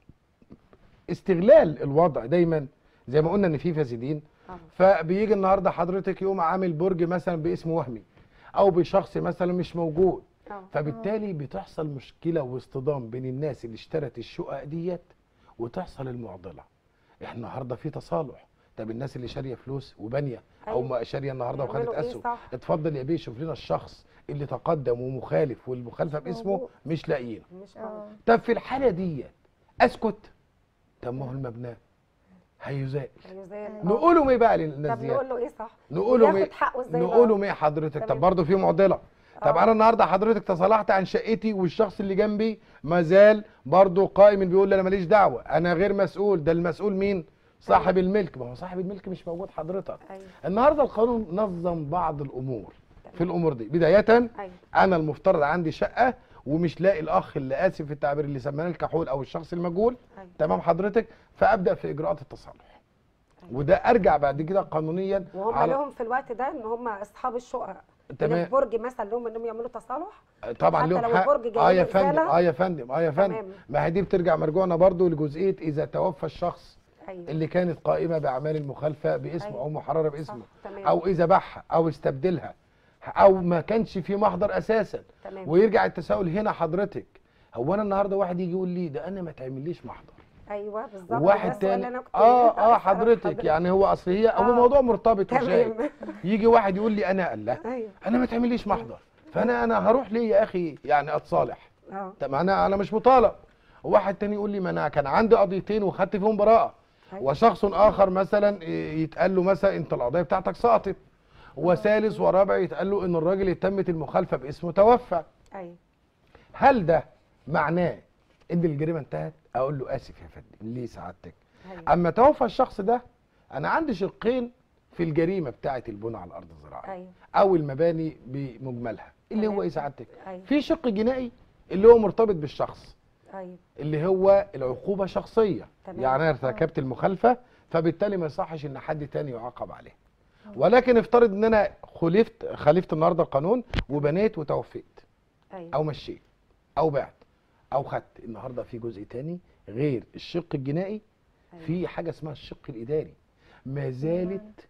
استغلال الوضع دايما، زي ما قلنا ان في فاسدين، اه فبيجي النهارده حضرتك يقوم عامل برج مثلا باسم وهمي او بشخص مثلا مش موجود، اه فبالتالي بتحصل مشكله واصطدام بين الناس اللي اشترت الشقق ديت وتحصل المعضله. احنا النهارده في تصالح، طب الناس اللي شاريه فلوس وبانيه او أيوة. ما شاريه النهارده وخدت يعملوا إيه؟ اسهم، صح. اتفضل يا بيه شوف لنا الشخص اللي تقدم ومخالف والمخالفه مش باسمه موجود. مش لاقيينه. مش اه موجود. طب في الحاله ديت اسكت؟ طب ما هو المبنى هيزال. هيزال. أيوة. آه. نقولهم ايه بقى للناس طب ديت؟ نقول له ايه صح؟ نقولهم وياخد ايه؟ حقه ازاي بقى؟ نقولهم ايه حضرتك؟ طب تمام. برضه في معضله. طب آه. انا النهارده حضرتك تصالحت عن شقتي والشخص اللي جنبي ما زال برضه قائم بيقول لي انا ماليش دعوه، انا غير مسؤول، ده المسؤول مين؟ صاحب الملك. ما هو صاحب الملك مش موجود حضرتك. ايوه النهارده القانون نظم بعض الامور في الامور دي. بدايه ايوه انا المفترض عندي شقه ومش لاقي الاخ اللي اسف في التعبير اللي سماه الكحول او الشخص المجهول، ايوه تمام حضرتك، فابدا في اجراءات التصالح، أيوة. وده ارجع بعد كده قانونيا وهم على لهم في الوقت ده ان هم اصحاب الشقق تمام. اللي في برج مثلا لهم انهم يعملوا تصالح. طبعا حتى لهم لو حق. البرج جاي اه يا له فندم، إزالة. اه يا فندم، اه يا فندم، تمام. ما هي دي بترجع مرجوعنا برضو لجزئيه اذا توفى الشخص ايوه اللي كانت قائمه باعمال المخالفه باسمه أيوة. او محرره صح. باسمه، تمام. او اذا باعها او استبدلها او ما كانش في محضر اساسا. تمام. ويرجع التساؤل هنا حضرتك، هو انا النهارده واحد يجي يقول لي ده انا ما تعمليش محضر، ايوه بالظبط، وواحد ده السؤال اللي تاني انا كنت اه اه هسأله حضرتك يعني هو اصل هي هو آه. موضوع مرتبط وشائك. تمام. يجي واحد يقول لي انا الله ايوه انا ما تعمليش محضر، فانا انا هروح ليه يا اخي يعني اتصالح؟ اه طب انا انا مش مطالب. وواحد تاني يقول لي ما انا كان عندي قضيتين وخدت فيهم براءه، أيوة. وشخص اخر مثلا يتقال له مثلا انت القضيه بتاعتك سقطت، وثالث ورابع يتقال له ان الراجل اللي تمت المخالفه باسمه توفى. ايوه هل ده معناه ان الجريمه انتهت؟ اقول له اسف يا فندم ليه سعادتك؟ ايوه اما توفى الشخص ده انا عندي شقين في الجريمه بتاعه البناء على الارض الزراعيه ايوه او المباني بمجملها، اللي تمام. هو ايه سعادتك؟ ايوه في شق جنائي اللي هو مرتبط بالشخص، ايوه اللي هو العقوبه شخصيه. تمام. يعني انا ارتكبت المخالفه فبالتالي ما يصحش ان حد تاني يعاقب عليه. ولكن افترض ان انا خالفت خالفت النهارده القانون وبنيت وتوفيت ايوه او مشيت او بعت او خدت، النهارده في جزء تاني غير الشق الجنائي، أيوة. في حاجه اسمها الشق الاداري. ما زالت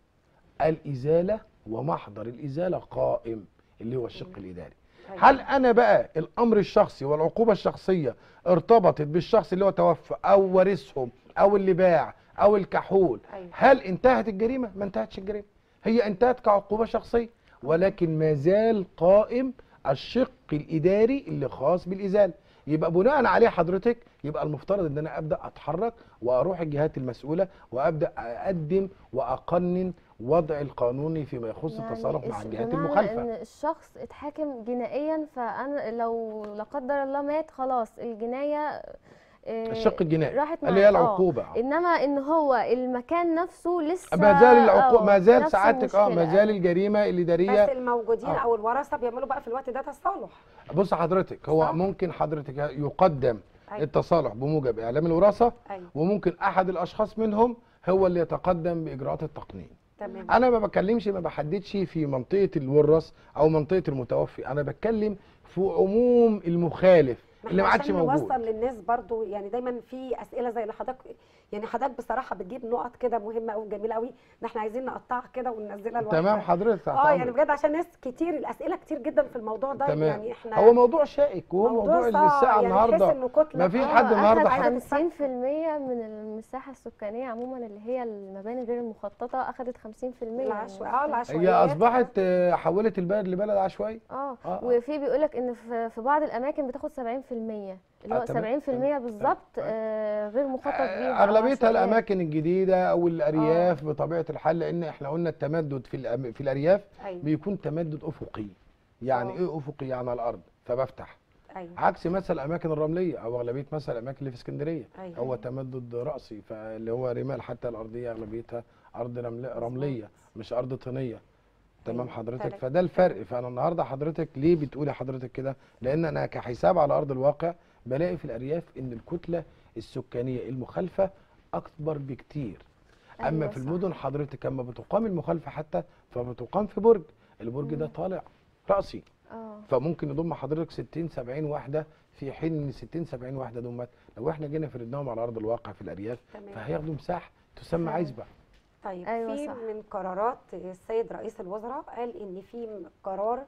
الازاله ومحضر الازاله قائم، اللي هو الشق الاداري. أيوة. هل انا بقى الامر الشخصي والعقوبه الشخصيه ارتبطت بالشخص اللي هو توفى او ورثهم او اللي باع او الكحول، أيوة. هل انتهت الجريمه؟ ما انتهتش الجريمه، هي انتهت كعقوبه شخصيه، ولكن ما زال قائم الشق الاداري اللي خاص بالازاله. يبقى بناء عليه حضرتك يبقى المفترض ان انا ابدا اتحرك واروح الجهات المسؤوله وابدا اقدم واقنن وضع القانوني فيما يخص التصالح مع الش- الجهات بمعنى المخالفه. ان الشخص اتحاكم جنائيا، فانا لو لا قدر الله مات خلاص الجنايه آه، الشق الجنائي راحت اللي هي مع- آه. العقوبه آه. انما ان هو المكان نفسه لسه ما زال العقوبه آه، ما زال نفس سعادتك اه ما المشكلة. زال الجريمه الاداريه. بس الموجودين آه. او الورثه بيعملوا بقى في الوقت ده تصالح. بص حضرتك هو صح؟ ممكن حضرتك يقدم أيوة. التصالح بموجب اعلام الوراثه، ايوه وممكن احد الاشخاص منهم هو اللي يتقدم باجراءات التقنين. تمام. انا ما بكلمش ما بحددش في منطقه الورث او منطقه المتوفي، انا بتكلم في عموم المخالف اللي ما عادش عشان موجود. نوصل للناس برضو، يعني دايما في اسئله زي اللي حضرتك يعني حضرتك بصراحه بتجيب نقط كده مهمه قوي جميله قوي، ان احنا عايزين نقطعها كده وننزلها لوحدها. تمام حضرتك تحت اه يعني أمرك. بجد عشان ناس كتير الاسئله كتير جدا في الموضوع ده. تمام. يعني احنا هو موضوع شائك وهو موضوع موضوع صعب، الساعه يعني النهارده تحس إنه كتلة. ما فيش آه، حد النهارده أخد حد خمسين في المية من المساحة السكانية عموما اللي هي المباني غير المخططة، أخدت خمسين في المية العشو... من اه المساحة. العشوائيات هي اصبحت آه، حولت البلد لبلد عشوائي. اه آه، آه. وفي بيقولك ان في في بعض الاماكن بتاخد سبعين في المية، اللي آه، هو تمام، سبعين في المية تمام، بالظبط تمام. آه غير مخطط بيها أو اغلبيتها عشوائيات. الاماكن الجديده او الارياف بطبيعه الحال، لان احنا قلنا التمدد في الأم- في الارياف ايوه بيكون تمدد افقي. يعني آه. ايه افقي؟ يعني على الارض فبفتح، ايوه عكس مثلا الاماكن الرمليه او اغلبيه مثلا الاماكن اللي في اسكندريه أيوة. هو تمدد راسي، فاللي هو رمال حتى الارضيه اغلبيتها ارض رمل- رمليه مش ارض طينيه. تمام أيوة. حضرتك، تلات. فده الفرق. فانا النهارده حضرتك ليه بتقولي حضرتك كده؟ لان انا كحساب على ارض الواقع بلاقي في الارياف ان الكتله السكانيه المخالفه اكبر بكتير. اما أيوة في صح. المدن حضرتك اما بتقام المخالفه حتى فبتقام في برج، البرج ده طالع راسي، اه فممكن يضم حضرتك ستين سبعين وحده، في حين ان ستين سبعين وحده دول لو احنا جينا فردناهم على ارض الواقع في الارياف تمام. فهياخدوا مساحه تسمى فعلا. عزبه. طيب أيوة في صح. من قرارات السيد رئيس الوزراء قال ان في قرار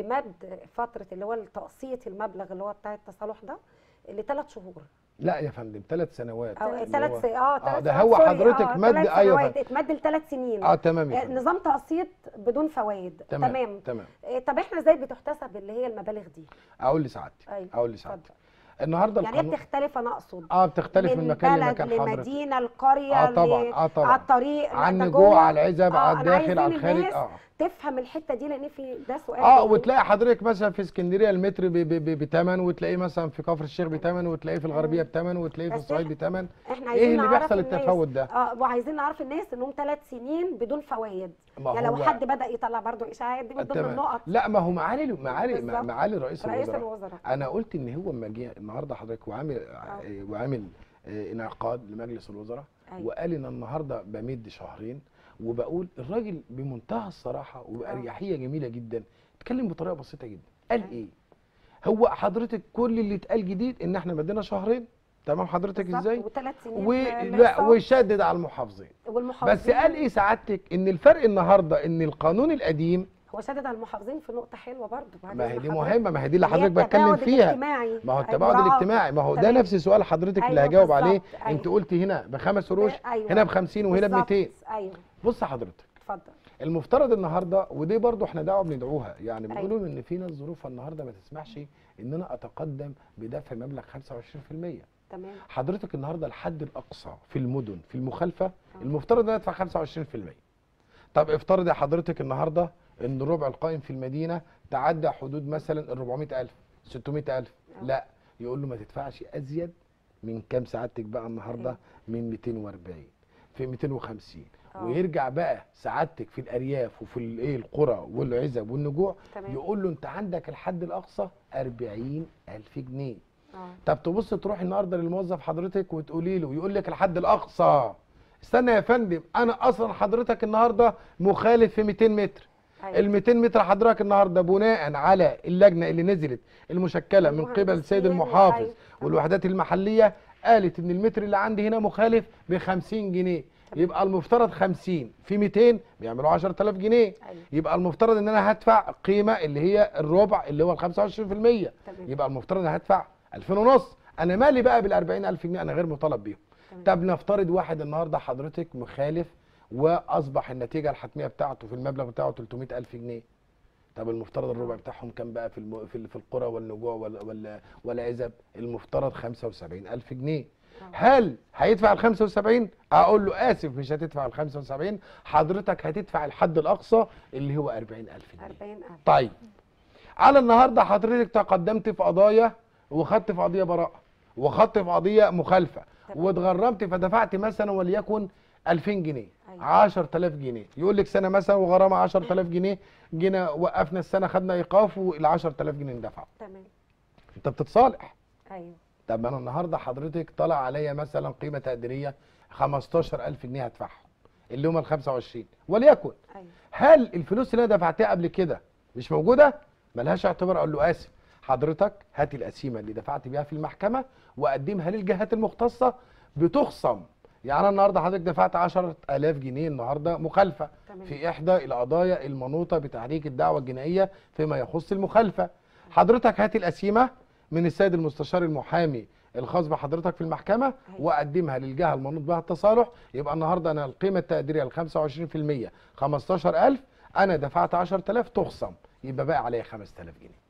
بمد فتره اللي هو تقسيط المبلغ اللي هو بتاع التصالح ده لثلاث شهور لا يا فندم ثلاث سنوات او اللي ثلاث هو- س... اه اه ثلاث ده هو حضرتك مد ايوه سنوات فندم. اتمد لثلاث سنين. اه تمام يا آه، فندم. نظام تقسيط بدون فوائد. تمام تمام. تمام. آه، طب احنا ازاي بتحتسب اللي هي المبالغ دي؟ اقول لسعادتك ايوه اقول لسعادتك النهارده يعني ايه القانون بتختلف؟ انا اقصد اه بتختلف من, من مكان بلد لمكان حضرتك. لمدينه القريه اه طبعا ل... اه طبعا على الطريق لا، على ده النجوع جوه. على العزب آه، على أنا الداخل عايزين على الخارج. الناس اه تفهم الحته دي لان في ده سؤال اه بيجي. وتلاقي حضرتك مثلا في اسكندريه المتر بثمن، وتلاقيه مثلا في كفر الشيخ بثمن، وتلاقيه في الغربيه بثمن، وتلاقيه في بس الصعيد إحنا- بثمن. احنا عايزين ايه اللي نعرف بيحصل الناس- التفاوت ده؟ اه وعايزين نعرف الناس انهم ثلاث سنين بدون فوائد. ما يعني لو هو- حد بدا يطلع برضه اشاعات دي من ضمن تمام. النقط. لا ما هو معالي معالي بالظبط. معالي رئيس رئيس الوزراء الوزراء انا قلت ان هو اما جه النهارده حضرتك وعامل آه. وعامل آه، انعقاد لمجلس الوزراء أيوة. وقال ان النهارده بمد شهرين، وبقول الراجل بمنتهى الصراحه وباريحيه جميله جدا اتكلم بطريقه بسيطه جدا. قال أيوة. ايه؟ هو حضرتك كل اللي اتقال جديد ان احنا مدينا شهرين، تمام حضرتك بالظبط، ازاي؟ وثلاث سنين ولا لإقساط. ويشدد على المحافظين. والمحافظين بس قال ايه سعادتك؟ ان الفرق النهارده ان القانون القديم هو شدد على المحافظين في نقطه حلوه برضه. ما هي دي مهمه، ما هي دي اللي حضرتك هي بتكلم التباعد فيها. الاجتماعي. ما هو أيوة، التباعد مراعاة. الاجتماعي، ما هو ده تمام. نفس سؤال حضرتك اللي أيوة هجاوب عليه. بالظبط. أيوة. انت قلتي هنا بخمس قروش، أيوة. هنا ب خمسين وهنا ب بالظبط. ميتين. ايوه بص حضرتك، اتفضل. المفترض النهارده، ودي برضو احنا دعوه بندعوها، يعني أيوة. بنقولوا ان في ناس ظروفها النهارده ما تسمحش ان انا اتقدم بدفع مبلغ خمسة وعشرين في المية. تمام. حضرتك النهارده الحد الاقصى في المدن في المخالفه المفترض ان انا ادفع خمسة وعشرين في المية. طب افترض يا حضرتك النهارده ان الربع القائم في المدينه تعدى حدود مثلا ال أربعمائة ألف ستمائة ألف، أوه. لا، يقول له ما تدفعش ازيد من كام سعادتك بقى النهارده؟ من ميتين وأربعين في ميتين وخمسين. أوه. ويرجع بقى سعادتك في الارياف وفي الايه القرى والعزب والنجوع، تمام. يقول له انت عندك الحد الاقصى أربعين ألف جنيه. اه طب تبص تروح النهارده للموظف حضرتك وتقولي له، يقول لك الحد الاقصى. استنى يا فندم، انا اصلا حضرتك النهارده مخالف في ميتين متر. أيوة. ال ميتين متر حضرتك النهارده بناء على اللجنه اللي نزلت المشكله من قبل السيد المحافظ أيوة. والوحدات المحليه، قالت ان المتر اللي عندي هنا مخالف ب خمسين جنيه. يبقى المفترض خمسين في ميتين بيعملوا عشرة آلاف جنيه. أيوة. يبقى المفترض ان انا هدفع قيمه اللي هي الربع اللي هو ال خمسة وعشرين في المية. تمام. يبقى المفترض ان انا هدفع ألفين ونص. انا مالي بقى بال أربعين ألف جنيه؟ انا غير مطالب بيهم. تمام. طب نفترض واحد النهارده حضرتك مخالف واصبح النتيجه الحتميه بتاعته في المبلغ بتاعه ثلاثمائة ألف جنيه. طب المفترض الربع بتاعهم كام بقى في الم... في, ال... في القرى والنجوع وال... وال... والعزب؟ المفترض خمسة وسبعين ألف جنيه. هل هيدفع ال خمسة وسبعين؟ اقول له اسف مش هتدفع ال خمسة وسبعين، حضرتك هتدفع الحد الاقصى اللي هو أربعين ألف جنيه. أربعين ألف. طيب على النهارده حضرتك تقدمت في قضايا وخدت في قضيه براءه وخدت في قضيه مخالفه واتغرمت فدفعت مثلا وليكن ألفين جنيه. أيوة. عشرة آلاف جنيه. يقول لك سنه مثلا وغرامه عشرة آلاف جنيه، جينا وقفنا السنه خدنا ايقاف وال عشرة آلاف جنيه اندفعوا. تمام. انت بتتصالح. ايوه. طب انا النهارده حضرتك طلع عليا مثلا قيمه تقديريه خمستاشر ألف جنيه هدفعهم اللي هم ال خمسة وعشرين وليكن. ايوه. هل الفلوس اللي انا دفعتها قبل كده مش موجوده؟ ملهاش اعتبار. اقول له اسف حضرتك هات القسيمه اللي دفعت بيها في المحكمه وقدمها للجهات المختصه بتخصم. يعني انا النهارده حضرتك دفعت عشرة آلاف جنيه النهارده مخالفه تمام. في احدى القضايا المنوطه بتحريك الدعوه الجنائيه فيما يخص المخالفه. حضرتك هات القسيمه من السيد المستشار المحامي الخاص بحضرتك في المحكمه أيوة. وقدمها للجهه المنوط بها التصالح. يبقى النهارده انا القيمه التقديريه ال خمسة وعشرين في المية خمستاشر ألف، انا دفعت عشرة آلاف تخصم، يبقى باقي عليا خمسة آلاف جنيه.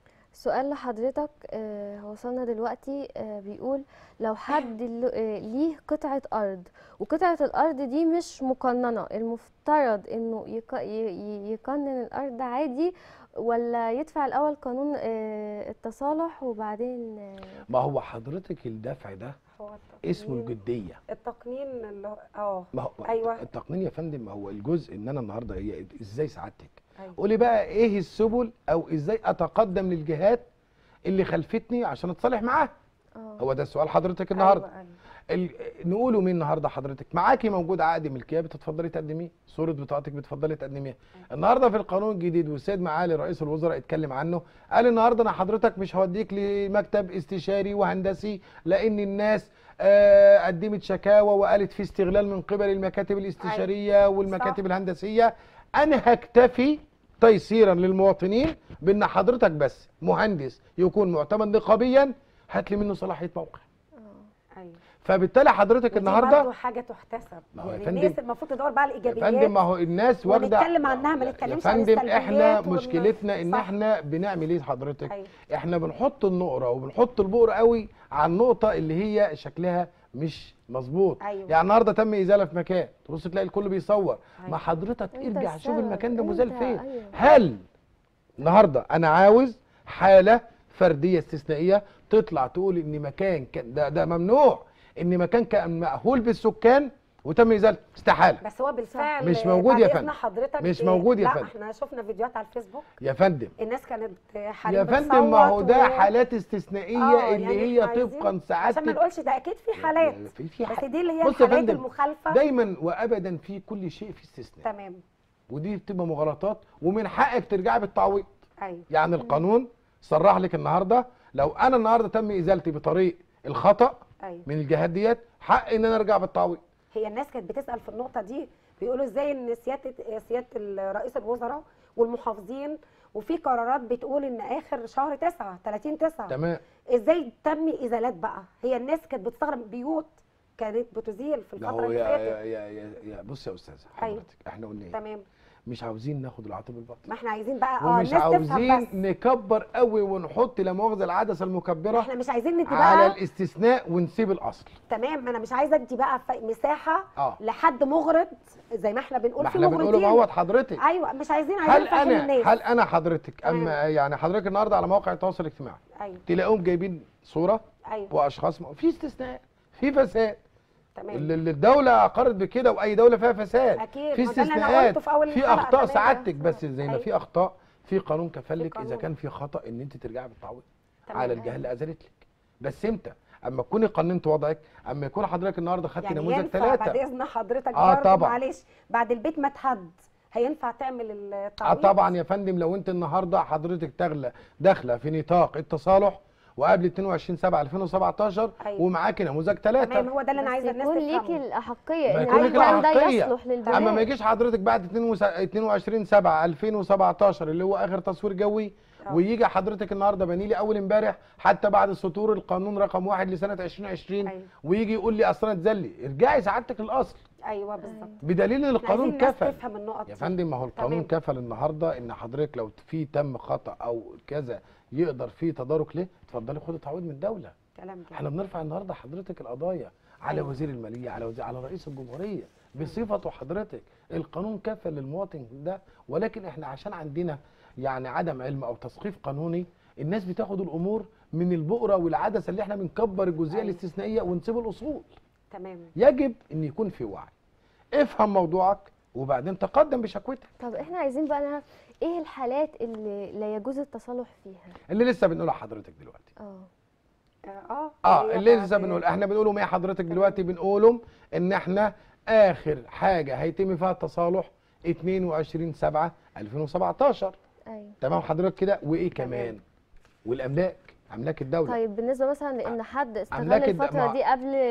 سؤال لحضرتك، آه، وصلنا دلوقتي آه، بيقول لو حد ل- آه، ليه قطعة أرض وقطعة الأرض دي مش مقننة، المفترض إنه يق- ي- ي- يقنن الأرض عادي ولا يدفع الأول قانون آه، التصالح وبعدين آه، ما هو حضرتك الدفع ده هو التقنين. اسمه الجديه. التقنين اللي هو اه ما هو ايوه. التقنين يا فندم، ما هو الجزء ان انا النهارده هي ازاي سعادتك أيوة. قولي بقى ايه السبل او ازاي اتقدم للجهات اللي خلفتني عشان اتصالح معاها. اه هو ده السؤال حضرتك النهارده. أيوة. أيوة. ال... نقوله مين النهارده حضرتك؟ معاكي موجود عقد ملكيه بتتفضلي تقدميه، صوره بطاقتك بتفضلي تقدميها. النهارده في القانون الجديد والسيد معالي رئيس الوزراء اتكلم عنه، قال النهارده انا حضرتك مش هوديك لمكتب استشاري وهندسي لان الناس آه قدمت شكاوى وقالت في استغلال من قبل المكاتب الاستشاريه والمكاتب صح. الهندسيه. انا هكتفي تيسيرا للمواطنين بان حضرتك بس مهندس يكون معتمد نقابيا هات لي منه صلاحيه موقع. ايوه. فبالتالي حضرتك ودي النهارده برضه حاجه تحتسب، ما هو يا يعني فندم- الناس المفروض تدور بقى على يا الايجابيات. فندم ما هو الناس واخده ونتكلم عنها، ما يا نتكلمش عن فندم السلبيات احنا وال- مشكلتنا ان صح. احنا بنعمل ايه حضرتك؟ أيوة. احنا بنحط النقره وبنحط البؤر قوي على النقطه اللي هي شكلها مش مظبوط. أيوة. يعني النهارده تم ازاله في مكان، تبص تلاقي الكل بيصور. أيوة. ما حضرتك أنت ارجع شوف السبب. المكان ده أنت- مزال فين. أيوة. هل النهارده انا عاوز حاله فرديه استثنائيه تطلع تقول ان مكان كان ده ده ممنوع ان مكان كان مأهول بالسكان وتم ازالته؟ استحاله. بس هو بالفعل مش موجود بعد يا إذن فندم. حضرتك مش إيه، موجود يا لا فندم. احنا شفنا فيديوهات على الفيسبوك، يا فندم الناس كانت حاليا يا فندم ما هو ده حالات استثنائيه آه، اللي يعني هي إحنا عايزين- طبقا عشان ما سعادتك. نقولش ده اكيد في حالات، في في بس ح- دي اللي هي بص يا الحالات فندم، المخالفه. دايما وابدا في كل شيء في استثناء، تمام. ودي بتبقى مغالطات ومن حقك ترجعي بالتعويض. ايوه. يعني القانون صرح لك النهارده لو انا النهارده تم ازالتي بطريق الخطا ايوه. من الجهات ديت حق ان انا ارجع بالتعويض. هي الناس كانت بتسال في النقطه دي، بيقولوا ازاي ان سياده سياده رئيس الوزراء والمحافظين، وفي قرارات بتقول ان اخر شهر تسعة ثلاثين تسعة. تمام. ازاي تم ازالات بقى؟ هي الناس كانت بتستغرب، بيوت كانت بتزيل في لا الفتره هو اللي يا فاتت. يا يا يا, يا بص يا استاذه أيوة. حضرتك، احنا قلنا ايه؟ تمام. مش عاوزين ناخد العاطفه بالباطل، ما احنا عايزين بقى اه ومش الناس تفهم عاوزين بس. نكبر قوي ونحط لا مؤاخذه العدسه المكبره احنا مش عايزين ندي على بقى. الاستثناء ونسيب الاصل. تمام، انا مش عايزه ادي بقى ف- مساحه اه لحد مغرض زي ما احنا بنقول ما في احنا بنقوله مغرضين. اهوت حضرتك. ايوه مش عايزين، هل عايزين نفهم انا الناس. هل انا حضرتك تمام. اما يعني حضرتك النهارده على مواقع التواصل الاجتماعي ايوه تلاقيهم جايبين صوره ايوه واشخاص م- في استثناء، في فساد. تمام. اللي اللي الدوله اقرت بكده، واي دوله فيها فساد اكيد، في ما ده اللي أنا استثناءات، قلته في أول في الحلقة. اخطاء تمام. سعادتك، بس زي ما أيوة. في اخطاء في قانون كفلك في اذا قانون. كان في خطا ان انت ترجعي بالتعويض تمام. على الجهه اللي اذلت لك. بس امتى؟ اما تكوني قننت وضعك، اما يكون حضرتك النهارده خدتي يعني نموذج ينفع بعد ثلاثه. اذن حضرتك آه برضه طبعا. معلش بعد البيت ما اتهد هينفع تعمل اه التعويض؟ طبعا يا فندم، لو انت النهارده حضرتك تغلى داخله في نطاق التصالح وقبل اتنين وعشرين سبعة ألفين وسبعتاشر أيوة. ومعاكي نموذج ثلاثه. تمام، هو ده اللي انا عايزه الناس يكون ليكي تفهمه. الاحقيه ما ان يكون ليكي الكلام ده الأحقية. يصلح للبنات. اما ما يجيش حضرتك بعد اتنين وعشرين سبعة ألفين وسبعتاشر اللي هو اخر تصوير جوي أوه. ويجي حضرتك النهارده بني لي اول امبارح حتى بعد سطور القانون رقم واحد لسنه عشرين عشرين. أيوة. ويجي يقول لي اصل انا اتذلي، ارجعي سعادتك للاصل ايوه بالظبط. بدليل ان القانون عايزين الناس كفل. تفهم النقط يا دي. فندم ما هو القانون تمام. كفل النهارده ان حضرتك لو في تم خطا او كذا يقدر فيه تدارك ليه، اتفضلي خدي تعويض من الدوله. كلام جميل. احنا بنرفع النهارده حضرتك القضايا على أيوة. وزير الماليه، على وزير، على رئيس الجمهوريه بصفته حضرتك. القانون كفل للمواطن ده، ولكن احنا عشان عندنا يعني عدم علم او تثقيف قانوني الناس بتاخد الامور من البؤره والعدسه اللي احنا بنكبر الجزئيه أيوة. الاستثنائيه ونسيب الاصول. تمام. يجب ان يكون في وعي، افهم موضوعك وبعدين تقدم بشكوتك. طب احنا عايزين بقى نعرف ايه الحالات اللي لا يجوز التصالح فيها؟ اللي لسه بنقولها حضرتك دلوقتي. اه اه اه هي اللي بعد- لسه بنقول احنا بنقولهم ايه حضرتك دلوقتي؟ بنقولهم ان احنا اخر حاجه هيتم فيها التصالح اتنين وعشرين سبعة ألفين وسبعتاشر. ايوه. تمام حضرتك كده؟ وايه تمام. كمان؟ والاملاك، املاك الدوله. طيب بالنسبه مثلا لان حد استغل أملاك الد- الفتره مع- دي قبل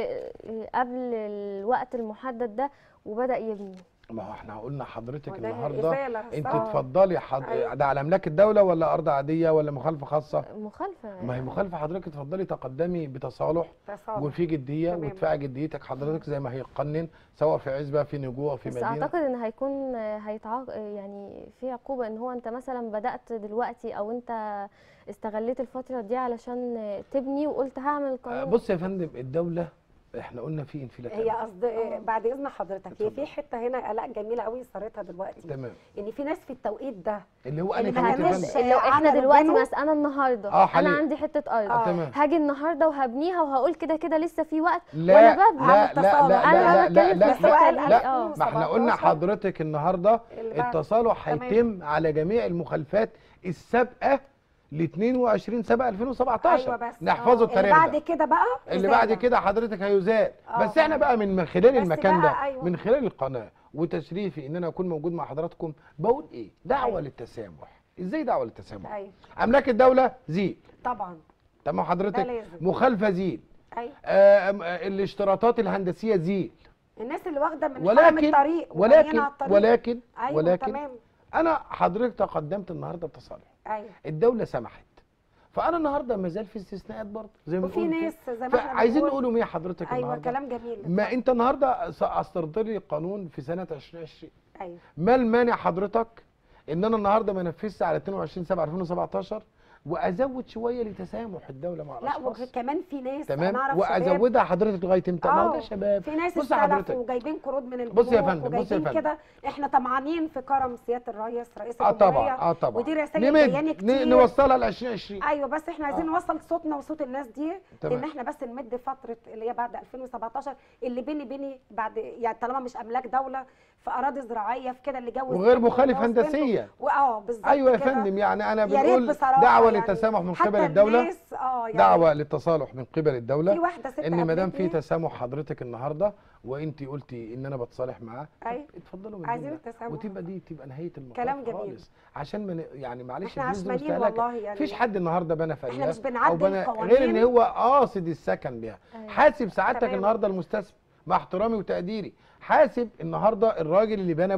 قبل الوقت المحدد ده وبدا يبني، ما هو احنا قلنا حضرتك وده النهارده إزالة انت صح. اتفضلي حض... أيوة. ده على املاك الدوله ولا ارض عاديه ولا مخالفه خاصه؟ مخالفه. ما هي مخالفه حضرتك، اتفضلي تقدمي بتصالح تصالح. وفي جديه تمام. وادفعي جديتك حضرتك زي ما هيقنن، سواء في عزبه في نجوع في بس مدينه. اعتقد ان هيكون هيتعاق يعني في عقوبه، ان هو انت مثلا بدات دلوقتي او انت استغليت الفتره دي علشان تبني وقلت هعمل آه، قانون. بص يا فندم، الدوله احنا قلنا في انفلات. هي قصد آه. بعد اذن حضرتك، هي اتفضل. في حته هنا لا جميله قوي صارتها دلوقتي، تمام. ان في ناس في التوقيت ده اللي هو اللي انا ما كمان يا كانوش- فندم. لو احنا عملوا دلوقتي بنوا. بس انا النهارده اه انا حاليا. عندي حته ارض آه. تمام. هاجي النهارده وهبنيها وهقول كده كده لسه في وقت لا وانا ببني. لا لا لا لا أنا لا لا بتكلم لا في لا, الحتة لا, دي. آه. ما احنا قلنا حضرتك النهارده اللي بعد. التصالح تمام. هيتم على جميع المخالفات السابقه ل اتنين وعشرين سبعة ألفين وسبعتاشر. أيوة بس. نحفظوا اللي التاريخ بعد ده. كده بقى اللي بعد إزالة. كده حضرتك هيزال. آه. بس احنا بقى من من خلال بس المكان بقى ده، أيوة. من خلال القناه وتشريفي ان انا اكون موجود مع حضراتكم بقول ايه؟ دعوه أيوة. للتسامح. ازاي دعوه للتسامح؟ ايوه املاك الدوله زيل. طبعا. تمام ده حضرتك؟ لازم. مخالفه زيل. ايوه آه آم، آه، الاشتراطات الهندسيه زيل. الناس اللي واخده من حرم ولكن الطريق ولكن وباينين على الطريق. ولكن أيوة ولكن تمام. انا حضرتك تقدمت النهارده بتصالح، ايوه الدوله سمحت، فانا النهارده ما زال في استثناءات برضه زي ما وفي بنقول كده. ناس زي ما احنا عايزين بنقول. نقولوا ايه حضرتك ايوه النهارده؟ كلام جميل. ما انت النهارده اصدرت لي قانون في سنه ألفين وعشرين، ايوه ما المانع حضرتك ان انا النهارده ما انفذش على اتنين وعشرين سبعة ألفين وسبعتاشر وازود شويه لتسامح الدوله مع لا الاشخاص؟ وكمان في ناس تمام، انا اعرف شباب وازودها حضرتك لغايه امتى؟ ما هو ده آه، شباب. في ناس بص يا حضرتك، استلفوا وجايبين قروض من البنوك بص يا فندم، بص يا وجايبين فندم. كده، احنا طمعانين في كرم سياده الرئيس رئيس اه الجمهوريه. طبعا اه طبعا ودي رسائل نمد جاياني ن- كتير. نوصلها ل ألفين وعشرين. ايوه بس احنا عايزين آه. نوصل صوتنا وصوت الناس دي، تمام. ان احنا بس نمد فتره اللي هي بعد ألفين وسبعتاشر اللي بيني بيني بعد يعني طالما مش املاك دوله في اراضي زراعيه في كده اللي جوز وغير بنته مخالف وجوز بنته. هندسيا. واه بالظبط ايوه يا كده. فندم، يعني انا يا ريت بنقول بصراحة دعوه يعني للتسامح من حتى قبل الدوله، الناس اه يعني دعوه للتصالح من قبل الدوله، في واحده ست ان ما دام في قابلتني. تسامح حضرتك النهارده وانت قلتي ان انا بتصالح معاه، أيوة. اتفضلوا من عايزين دوننا. التسامح. وتبقى دي تبقى نهايه المطاف كلام جميل. خالص، عشان من يعني معلش احنا الفلوس دي عشمانين مستهلكه. والله يعني. مفيش حد النهارده بنى في احنا أرياف مش بنعدل او بنى قوانين. غير ان هو قاصد السكن بيها. أيوة. حاسب سعادتك تمام. النهارده المستثمر، مع احترامي وتقديري، حاسب النهارده الراجل اللي بنى برج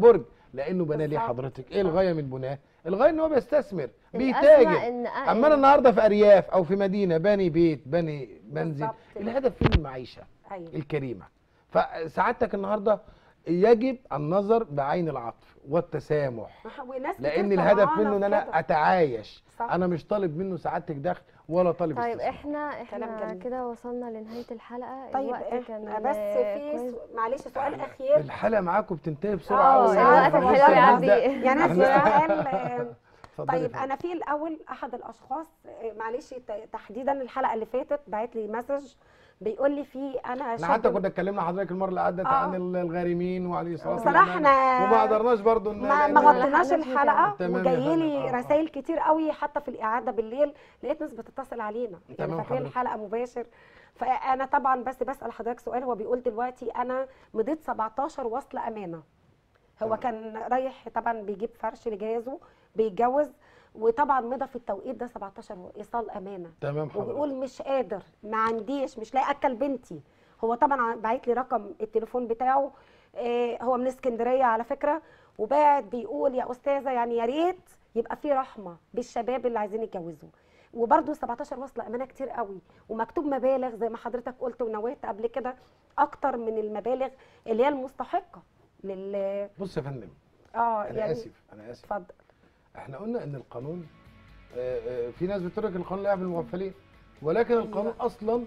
لانه بناه ليه بالظبط. حضرتك؟ ايه الغايه من بناه؟ الغايه ان هو بيستثمر الأزمة بيتاجر. إن اما انا النهارده في ارياف او في مدينه باني بيت باني منزل، بالظبط. الهدف فيه المعيشه ايوه الكريمه. فسعادتك النهارده يجب النظر بعين العطف والتسامح، وناس كتير لان الهدف طمعانة منه ان في انا كده. اتعايش. صح. انا مش طالب منه سعادتك دخل ولا طالب طيب استثمار. احنا كلام احنا جميل. كده وصلنا لنهاية الحلقة. طيب الوقت احنا كان بس آه، في كويس. سو- معلش سؤال اخير. الحلقه معاكم بتنتهي بسرعه اه قوي. الوقت يعني الحلو يعدي. يعني أنا احنا سؤال آه، اتفضلي طيب يا فندم. انا في الاول احد الاشخاص آه، معلش ت- تحديدا الحلقه اللي فاتت بعت لي مسج بيقول لي في انا احنا شاب حتى كنا اتكلمنا حضرتك المره اللي عدت آه. عن الغارمين وعلى الصلاه بصراحة والسلام، احنا وما قدرناش برضو ان ما لأن- ما غطيناش لحقناش الحلقه تمام يا وجاي فندم. لي آه، آه. رسائل كتير قوي حتى في الاعاده بالليل، لقيت ناس بتتصل علينا يعني تمام فاكرين حضرتك. الحلقه مباشر. فانا طبعا بس بسال حضرتك سؤال. هو بيقول دلوقتي انا مضيت سبعتاشر وصل امانه. هو تمام. كان رايح طبعا بيجيب فرش لجهازه بيتجوز، وطبعا مضى في التوقيت ده سبعتاشر ايصال امانه، تمام حضرتك. وبيقول مش قادر ما عنديش مش لاقي اكل بنتي. هو طبعا باعت لي رقم التليفون بتاعه. آه، هو من اسكندريه على فكره، وباعت بيقول يا استاذه يعني يا ريت يبقى في رحمه بالشباب اللي عايزين يتجوزوا. وبرده سبعتاشر وصله امانه كتير قوي، ومكتوب مبالغ زي ما حضرتك قلت ونوهت قبل كده اكتر من المبالغ اللي هي المستحقه لل بص يا فندم، اه انا يعني اسف انا اسف اتفضل. احنا قلنا ان القانون آه، آه، في ناس بتقول لك القانون لا يعفي المغفلين، ولكن القانون اصلا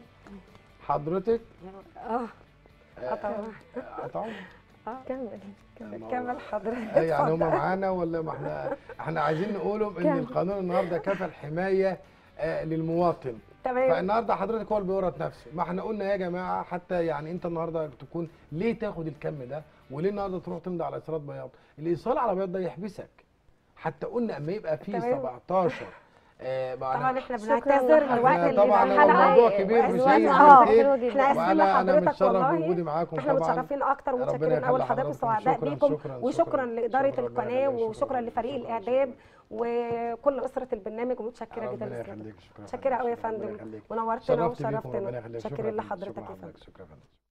حضرتك اه آه، قطع. قطعوا. كمل كمل. كمل حضرتك. آه، يعني هم اتفضل. معانا ولا ما احنا احنا عايزين نقولهم ان كمل. القانون النهارده كفل حمايه آه، للمواطن. تمام. فالنهارده حضرتك هو اللي بيورط نفسه. ما احنا قلنا يا جماعه حتى يعني انت النهارده تكون ليه تاخد الكم ده وليه النهارده تروح تمضي على ايصالات بياض؟ الايصال على بياض ده يحبسك. حتى قلنا اما يبقى فيه تمام. سبعتاشر آه بقى طبعا أنا- احنا شكراً بنعتذر لحضرتك. لوقت احنا طبعا الحلقه. هو الموضوع كبير مش وأزواج- هيجي آه. في حلوة جدا. احنا اسفين وانا انا لحضرتك متشرف والله. بوجودي معاكم احنا طبعا. متشرفين اكتر ربنا ومتشكرين يخلي قوي لحضرتك حضرتك. وسعداء شكراً، بيكم، شكراً، وشكرا شكراً. لاداره شكراً، ربنا القناه يخليك. وشكرا شكراً، لفريق شكراً، الاعداد وكل اسره البرنامج، ومتشكره جدا ربنا لسيادتك. يخليك. شكرا متشكره قوي يا ربنا فندم يخليك. ونورتنا شرفت بيكم، وشرفتنا. ربنا يخليك. متشكرين شكرا لحضرتك شكرا يا فندم. شكرا.